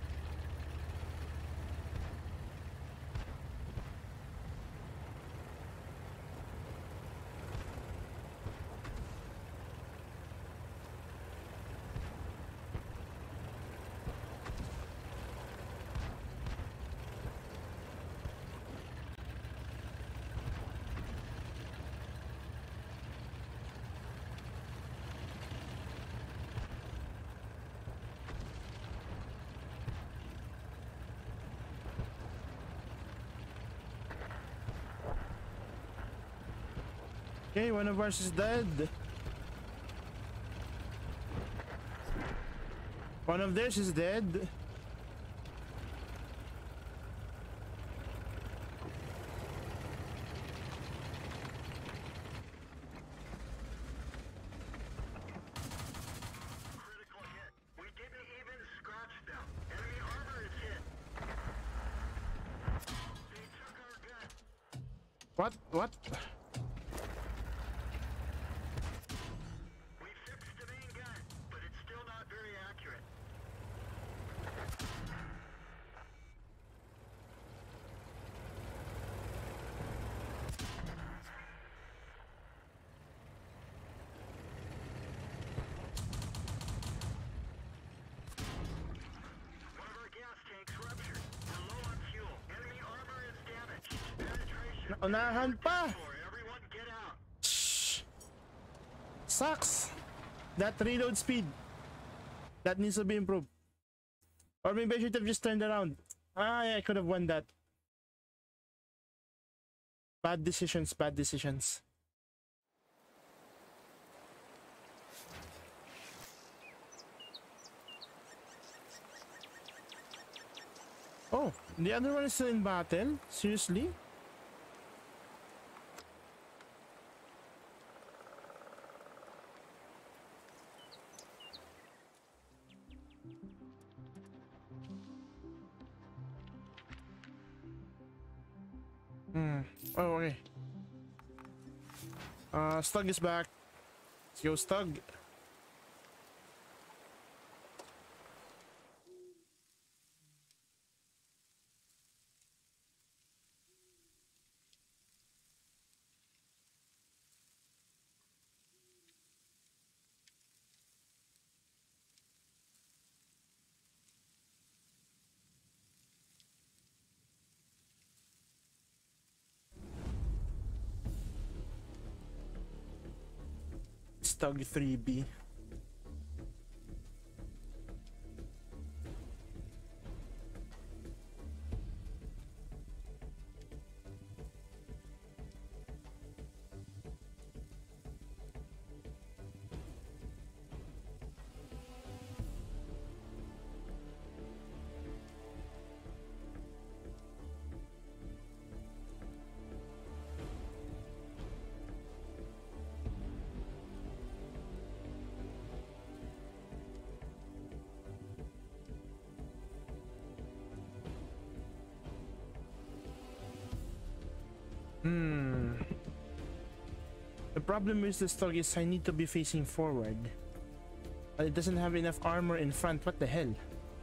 Okay, one of ours is dead. One of theirs is dead. Critical hit. We didn't even scratch them. Enemy armor is hit. They took our gun. What? What? We fixed the main gun, but it's still not very accurate. One of our gas tanks ruptured. We're low on fuel. Enemy armor is damaged. Penetration. Naunahan pa! Everyone get out. Shh. Sucks. That reload speed. That needs to be improved. Or maybe I should have just turned around. Ah, yeah, I could have won that. Bad decisions, bad decisions. Oh, the other one is still in battle? Seriously? Hmm. Oh, okay. Uh, Stug is back. Let's go, Stug. Stug three B. Hmm. The problem with this dog is I need to be facing forward. But it doesn't have enough armor in front. What the hell?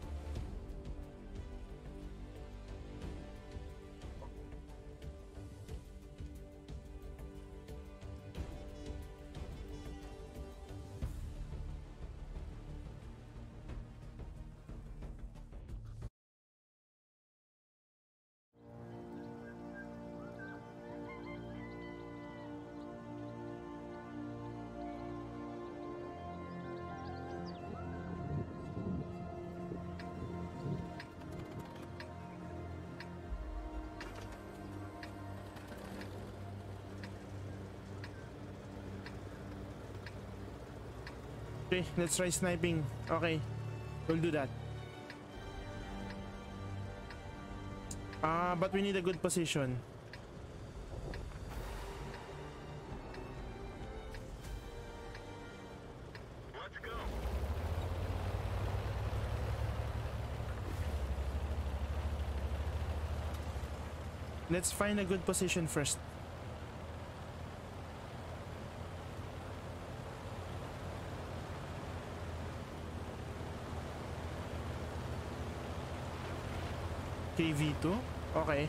Okay, let's try sniping. Okay, we'll do that. Ah, uh, but we need a good position. Let's go. Let's find a good position first. K V two? Okay.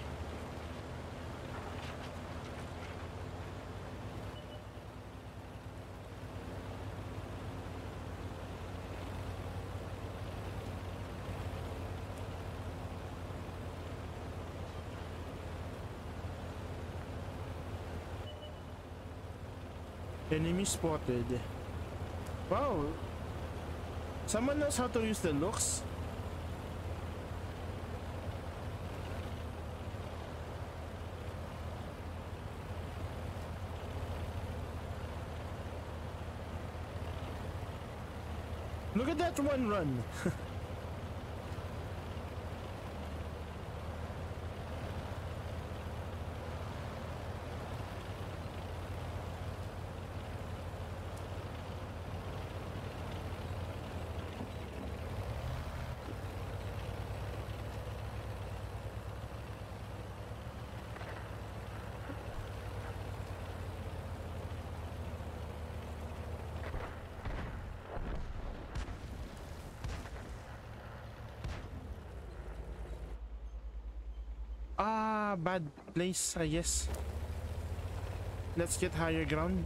Enemy spotted. Wow. Someone knows how to use the looks. Look at that one run. Ah, bad place, I guess. Let's get higher ground.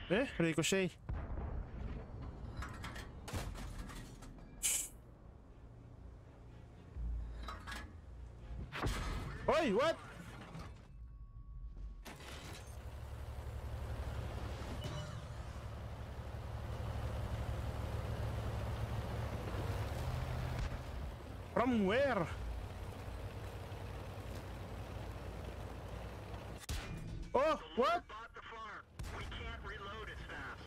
Eh, ricochet. Oi, what? From where? Oh, what? Bought the farm. We can't reload as fast.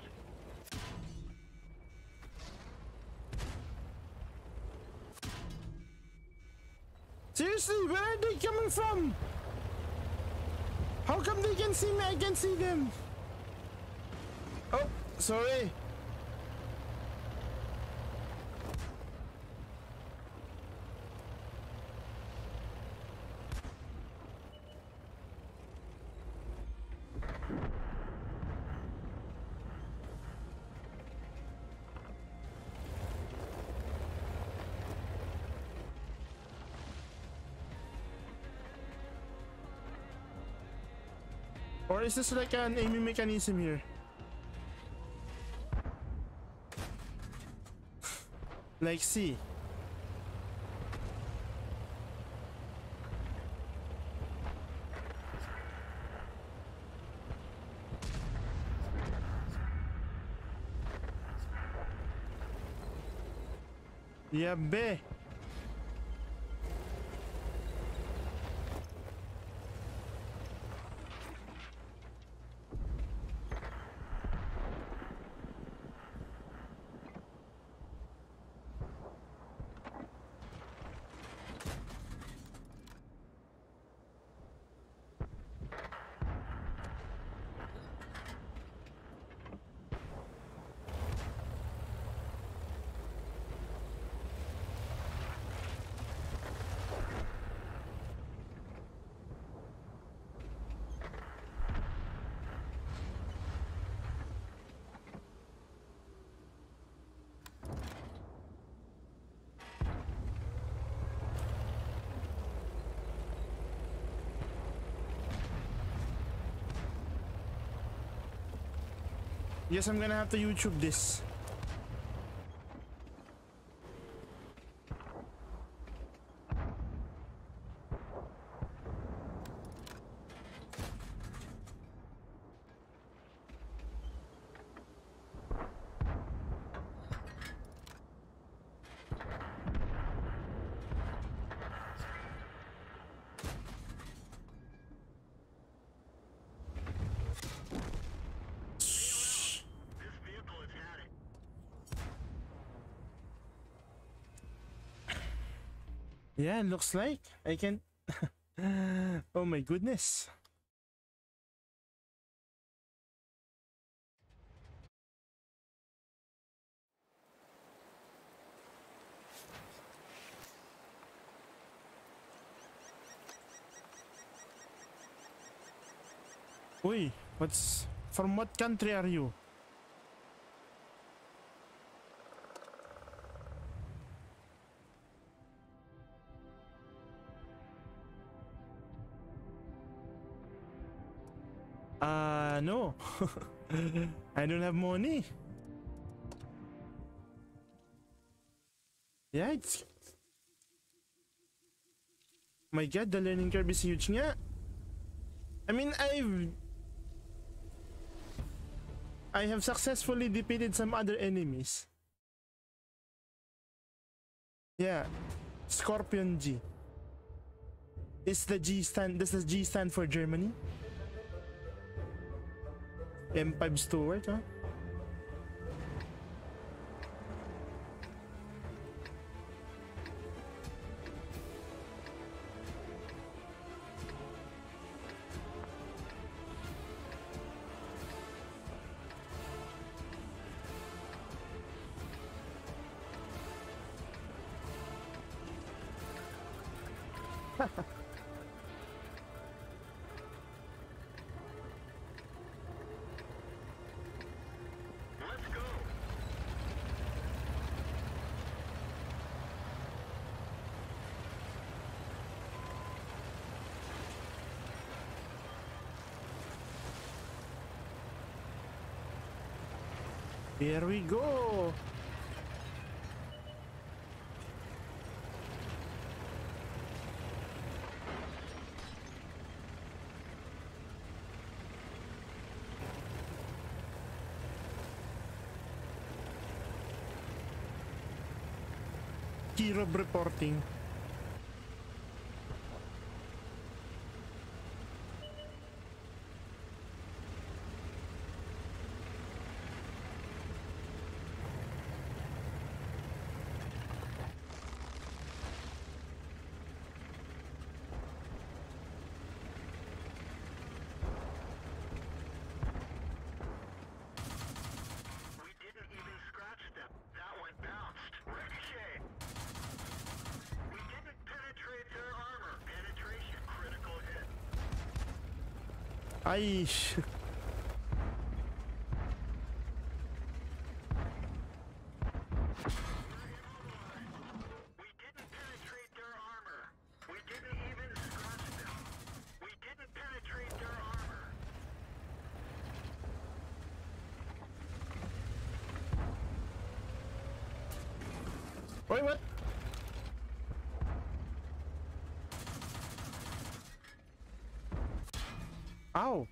Seriously, where are they coming from? How come they can see me? I can see them. Oh, sorry. Or is this like an aiming mechanism here? Like, see. Yeah, be. Yes, I'm gonna have to YouTube this. Yeah, it looks like I can. Oh my goodness. Oi, what's from what country are you? Uh, no. I don't have money. Yeah, it's... My god, the learning curve is huge nga. I mean, I've... I have successfully defeated some other enemies. Yeah. Scorpion G. Is the G stand... Does the G stand for Germany? M five Stewart, huh? Here we go. Hero reporting. Aish. We didn't penetrate their armor. We didn't even scratch them. We didn't penetrate their armor. Wait, what? Ow.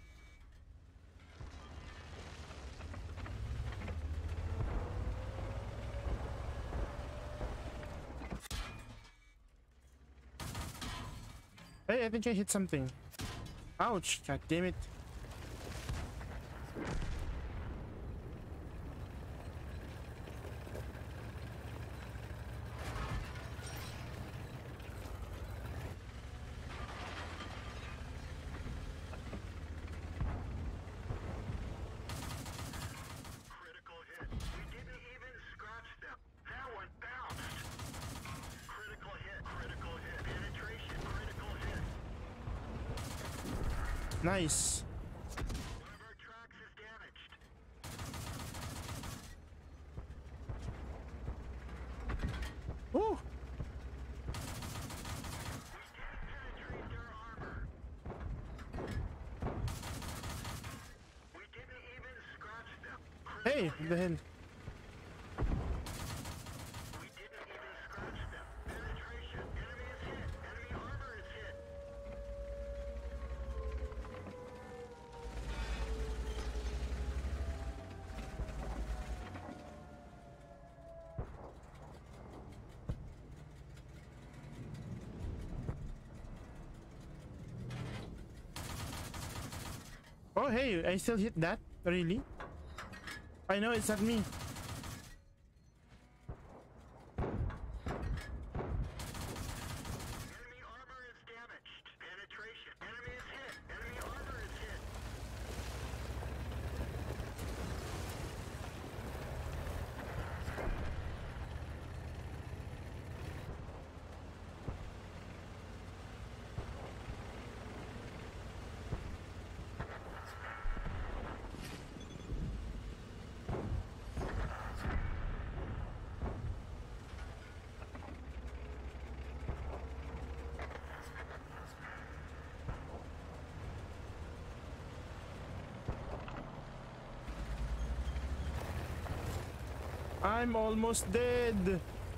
Hey, I think I hit something. Ouch, god damn it. Critical hit. We didn't even scratch them. That one bounced. Critical hit. Critical hit. Penetration. Critical hit. Nice. One of our tracks is damaged. Ooh. We didn't penetrate their armor. We didn't even scratch them. Hey, Critical what hit. the hell? We didn't even scratch them. Penetration. Enemy is hit. Enemy armor is hit. Oh, hey, I still hit that? Really? I know it's not me. Enemy armor is damaged. Penetration. Enemy is hit. Enemy armor is hit. I'm almost dead.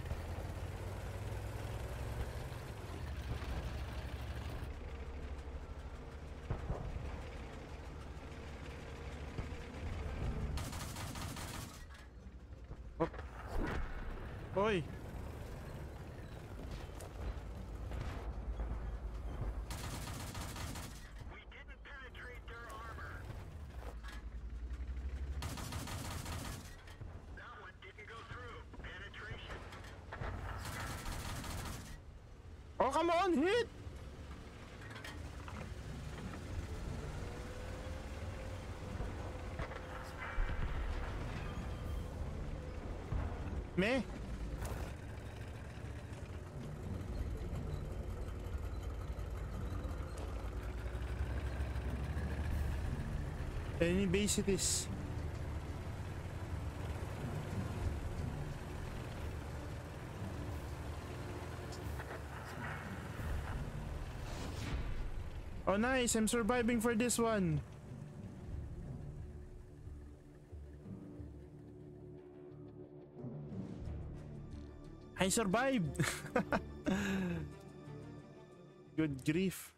Oh. Oi. We didn't penetrate their armor. That one didn't go through. Penetration. Oh, come on, hit! Meh. Any base it is. Oh nice, I'm surviving for this one. I survived! Good grief.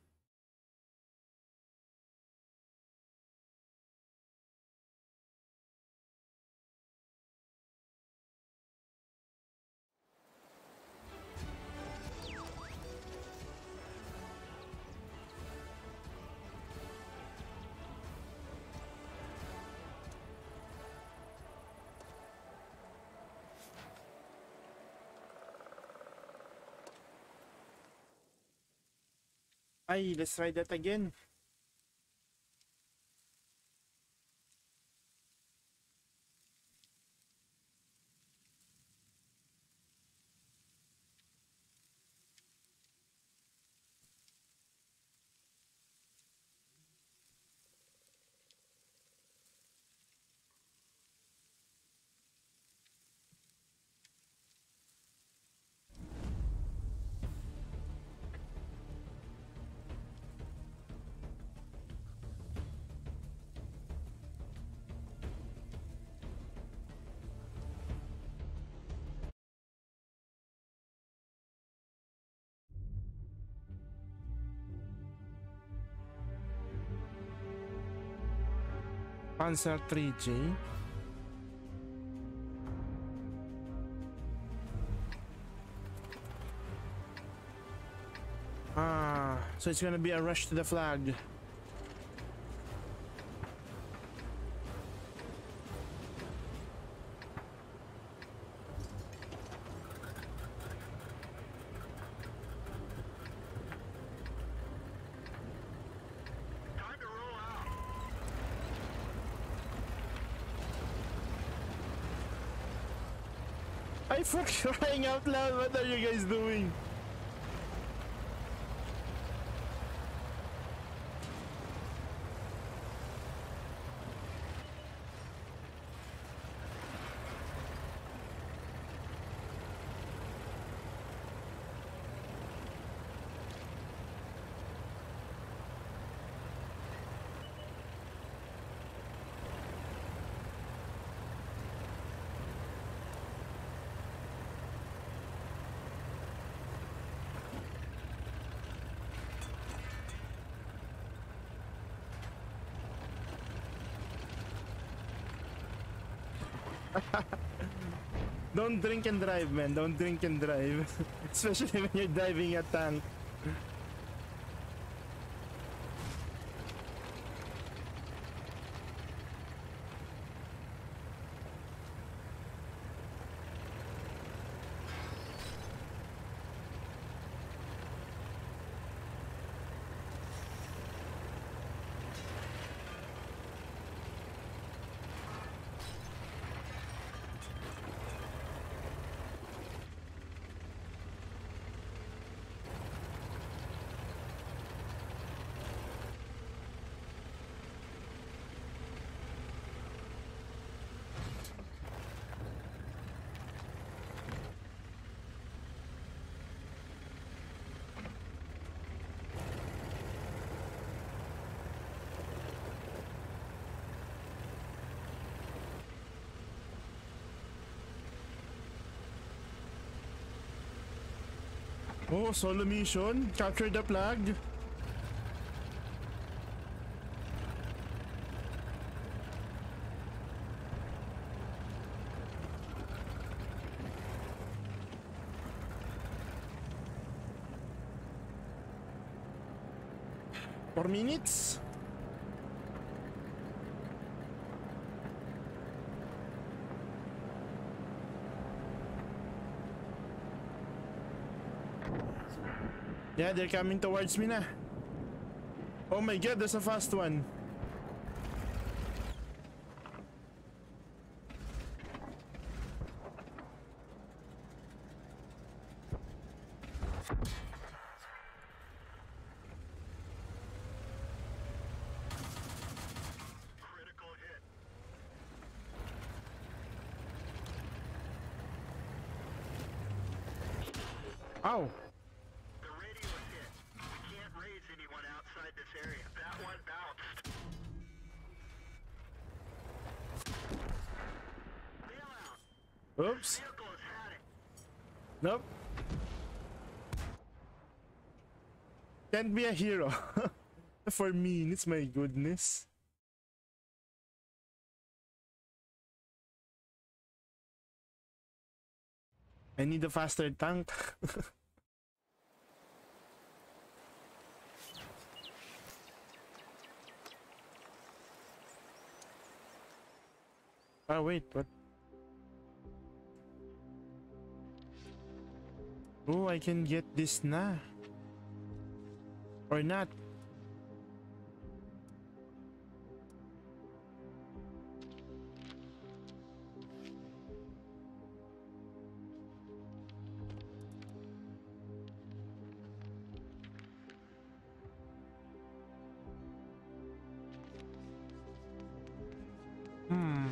Ay, let's try that again. Panzer three J. Ah, so it's gonna be a rush to the flag. Time to roll out. I for crying out loud, what are you guys doing? Don't drink and drive, man. Don't drink and drive. Especially when you're driving a tank. Oh, solo mission. Capture the flag. Four minutes. Yeah, they're coming towards me na. Oh my god, there's a fast one. Critical hit. Ow. The radio is hit. We can't raise anyone outside this area. That one bounced. Bail out. Oops. Vehicle has had it. Nope. Can't be a hero. For minutes, my goodness. I need a faster tank. Ah, wait, what? Oh, I can get this na. Or not. Hmm.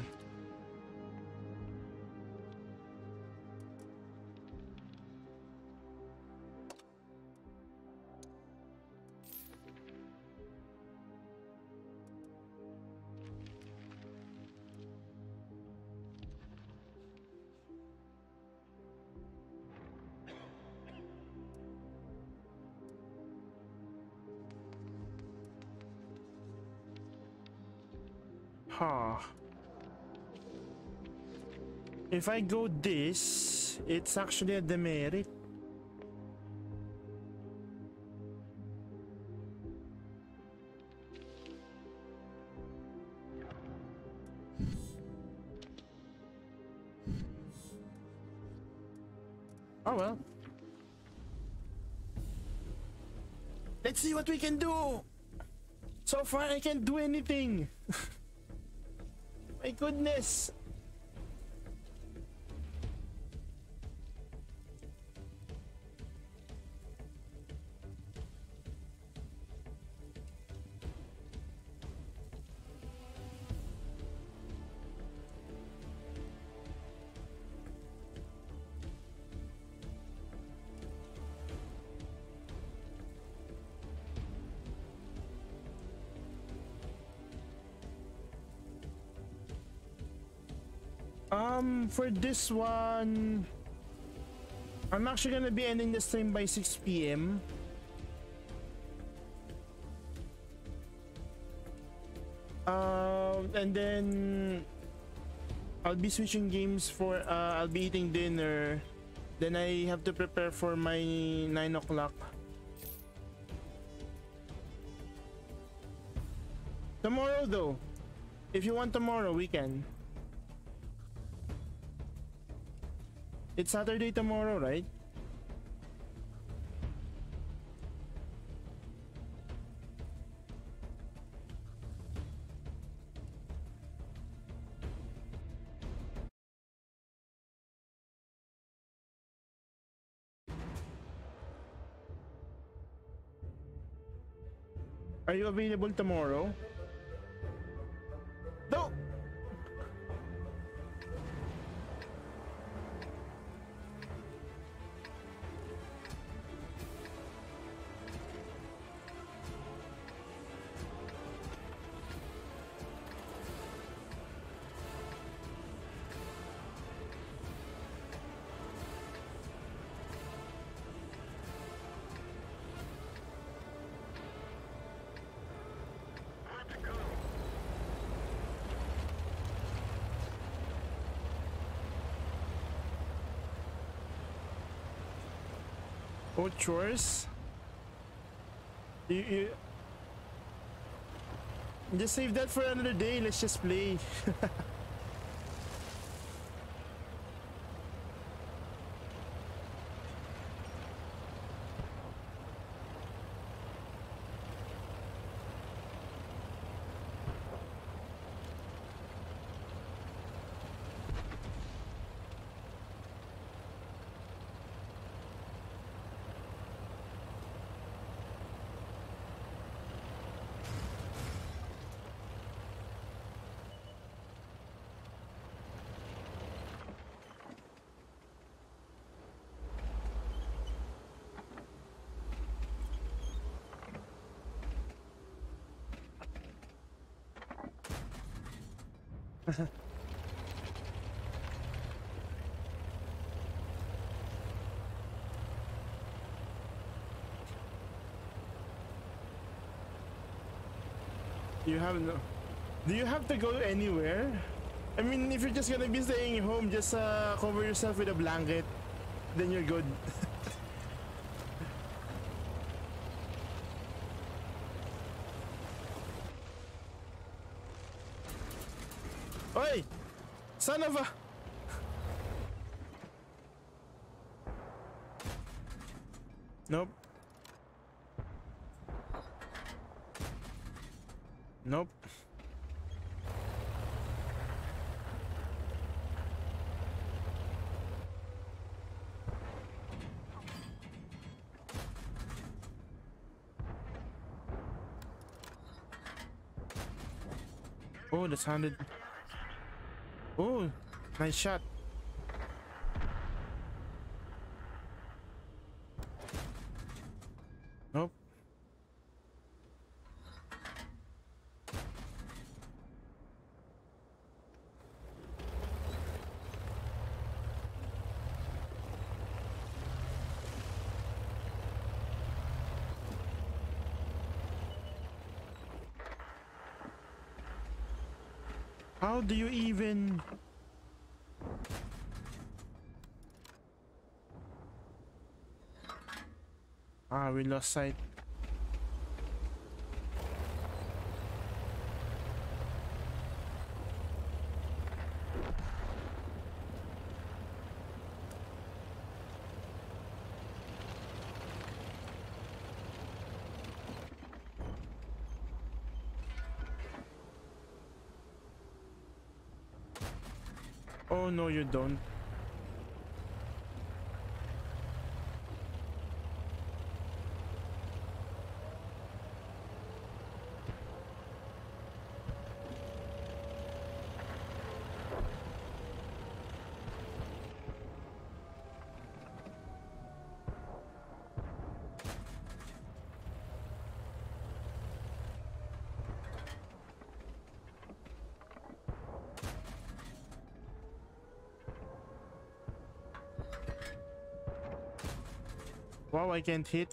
Huh. If I go this, it's actually a demerit. Oh well. Let's see what we can do. So far I can't do anything. My goodness. Um, for this one, I'm actually gonna be ending the stream by six p m Um, and then I'll be switching games for, uh, I'll be eating dinner. Then I have to prepare for my nine o'clock. Tomorrow though, if you want tomorrow, we can. It's Saturday tomorrow, right? Are you available tomorrow? No! Oh, chores? You, you... Just save that for another day. Let's just play. You have no. Do you have to go anywhere? I mean, if you're just gonna be staying home, just uh, cover yourself with a blanket, then you're good. Oi! Son of a... Nope. Nope. Oh, that sounded... Oh, nice shot. Nope. How do you even... Ah, we lost sight. Oh no, you don't. Wow, I can't hit.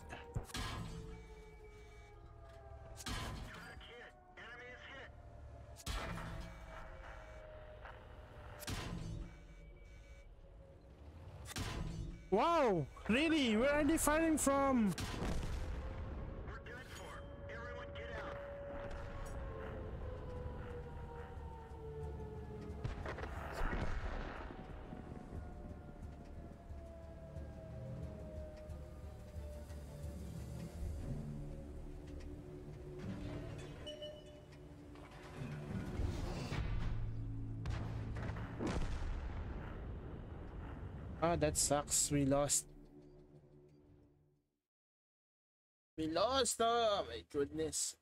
Wow, really? Where are they firing from? We're done for. Everyone get out. Ah, that sucks. We lost. We lost. Oh my goodness.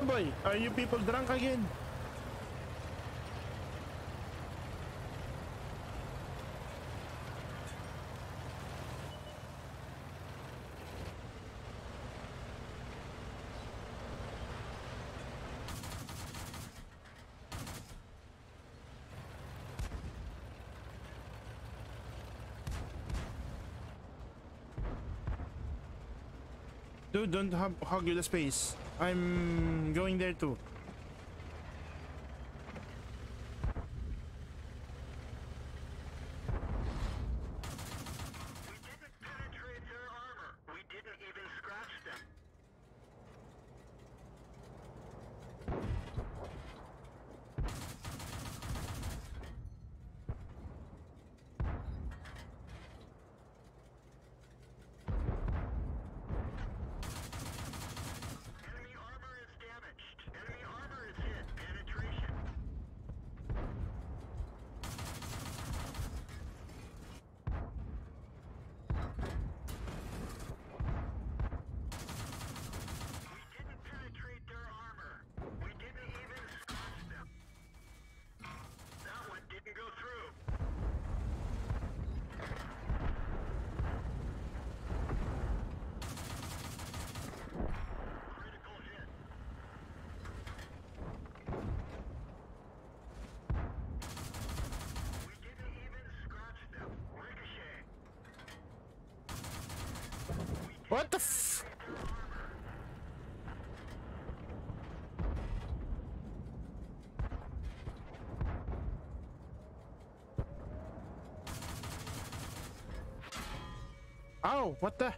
boy, are you people drunk again? Dude, don't hug, hug the space. I'm going there too. We didn't penetrate their armor. We didn't even scratch them. Enemy armor is damaged. Enemy armor is hit. Penetration. We didn't penetrate their armor. We didn't even scratch them. That one didn't go through. Critical hit. We didn't even scratch them. Ricochet. What the f- Their armor. Ow, what the?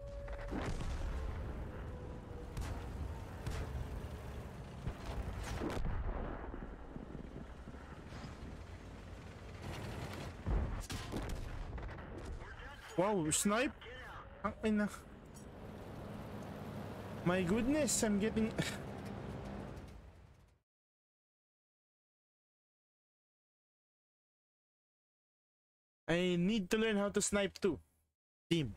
Wow, snipe? Ang ina. My goodness, I'm getting... I need to learn how to snipe too. Team.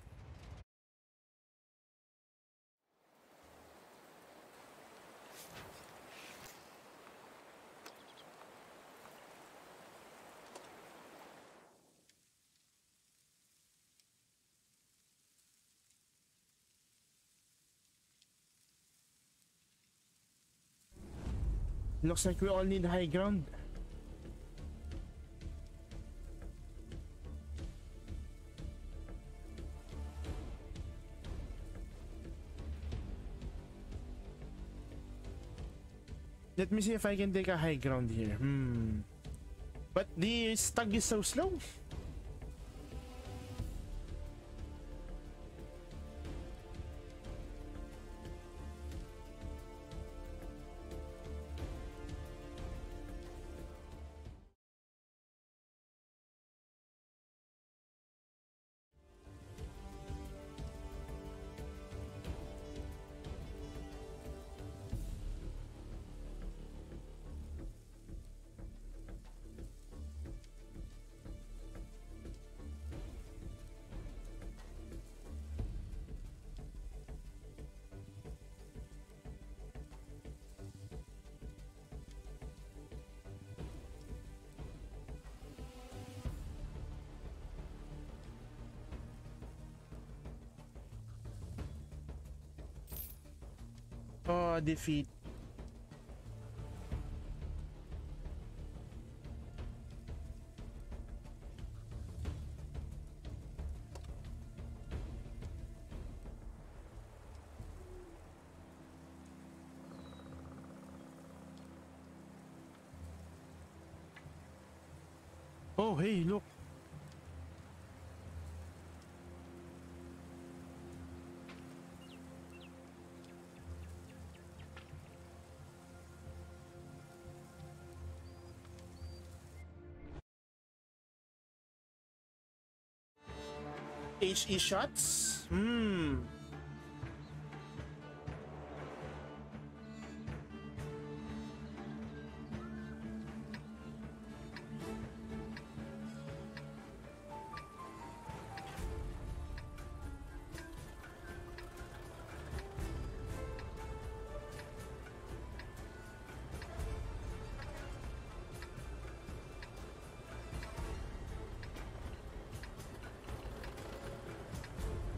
Looks like we all need high ground. Let me see if I can take a high ground here. Hmm. But the stag is so slow. Oh, defeat. Oh, hey, look. H E shots? Hmm.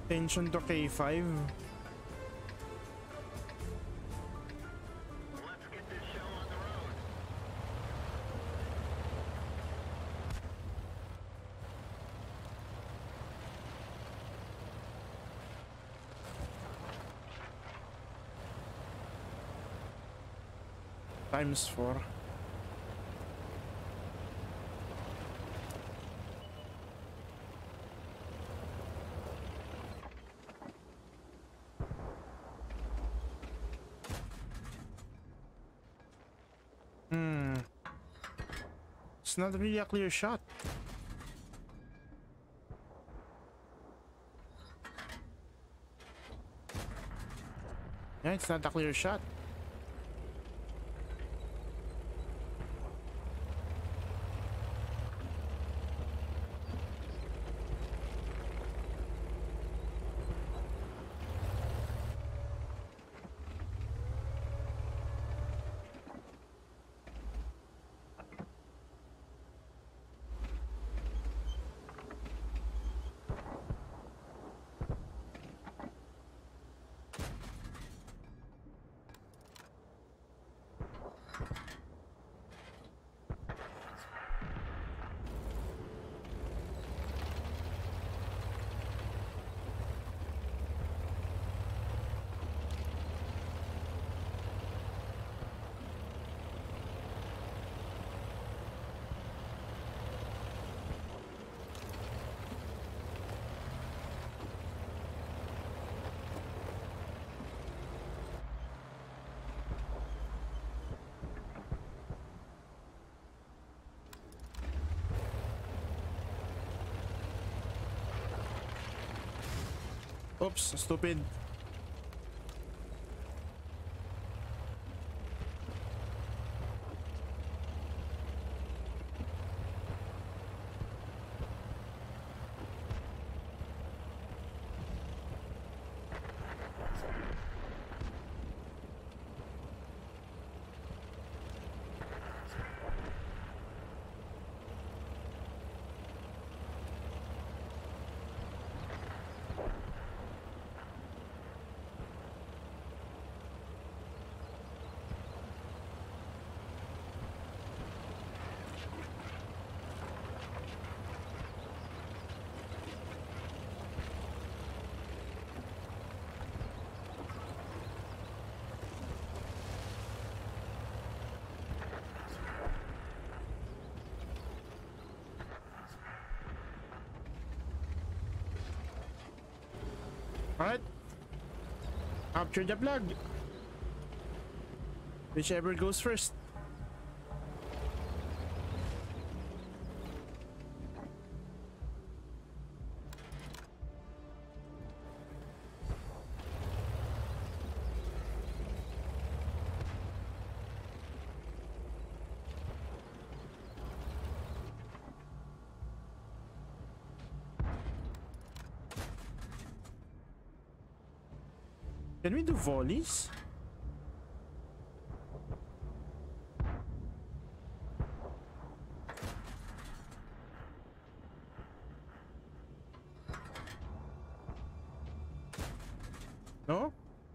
Tension to K five. Let's get this show on the road. Times four. Hmm. It's not really a clear shot. Yeah, it's not a clear shot. Oops, stupid. Alright. Capture the plug. Whichever goes first. Can we do volleys? No?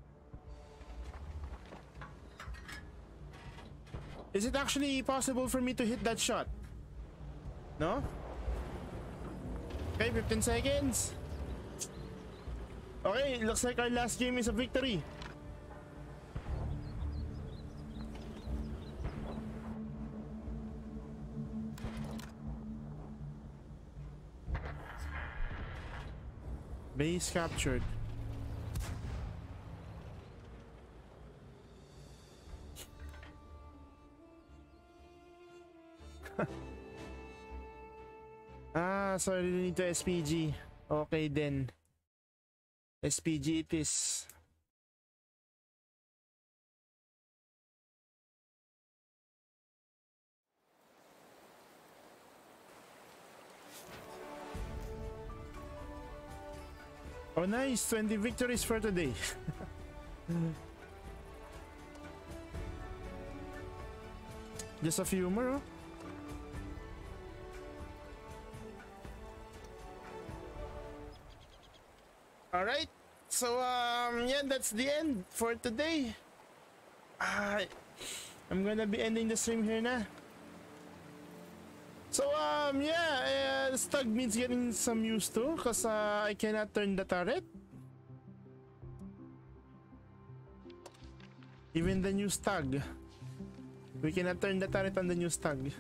Is it actually possible for me to hit that shot? No? Okay, fifteen seconds. Okay, looks like our last game is a victory. Base captured. Ah, so I really need to S P G. Okay then. S P G it is. Oh nice, twenty victories for today. Just a few more, oh. All right. So um yeah, that's the end for today. Uh, I'm gonna be ending the stream here now. So um yeah, uh, Stug means getting some used to, cause uh, I cannot turn the turret. Even the new Stug, we cannot turn the turret on the new Stug.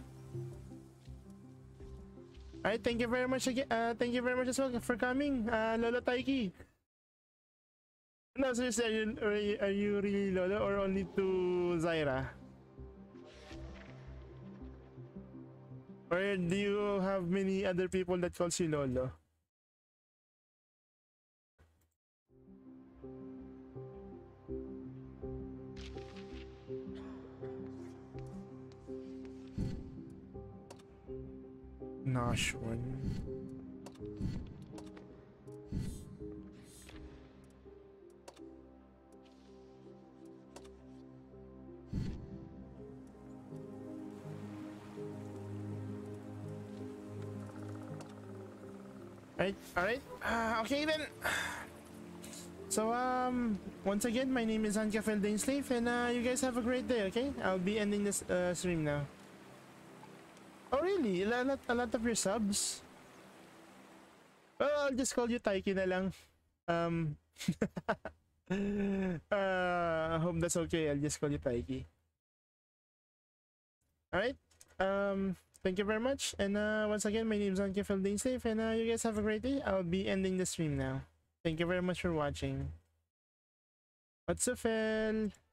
Alright, thank you very much again. Uh, thank you very much as well for coming, uh, Lolo Taiki. No, seriously, are you, are you, are you really Lolo or only to Zyra? Or do you have many other people that calls you Lolo? Nosh one. Alright, alright. Uh, okay then. So um, once again, my name is Zankapfel Dainsleif, and uh, you guys have a great day. Okay, I'll be ending this uh, stream now. Oh really? A lot, a lot of your subs? Well, I'll just call you Taiki na lang. Um, uh, I hope that's okay. I'll just call you Taiki. Alright. Um, thank you very much. And uh, once again, my name is Zankapfel Dainsleif, and uh, you guys have a great day. I'll be ending the stream now. Thank you very much for watching. What's up, Fel?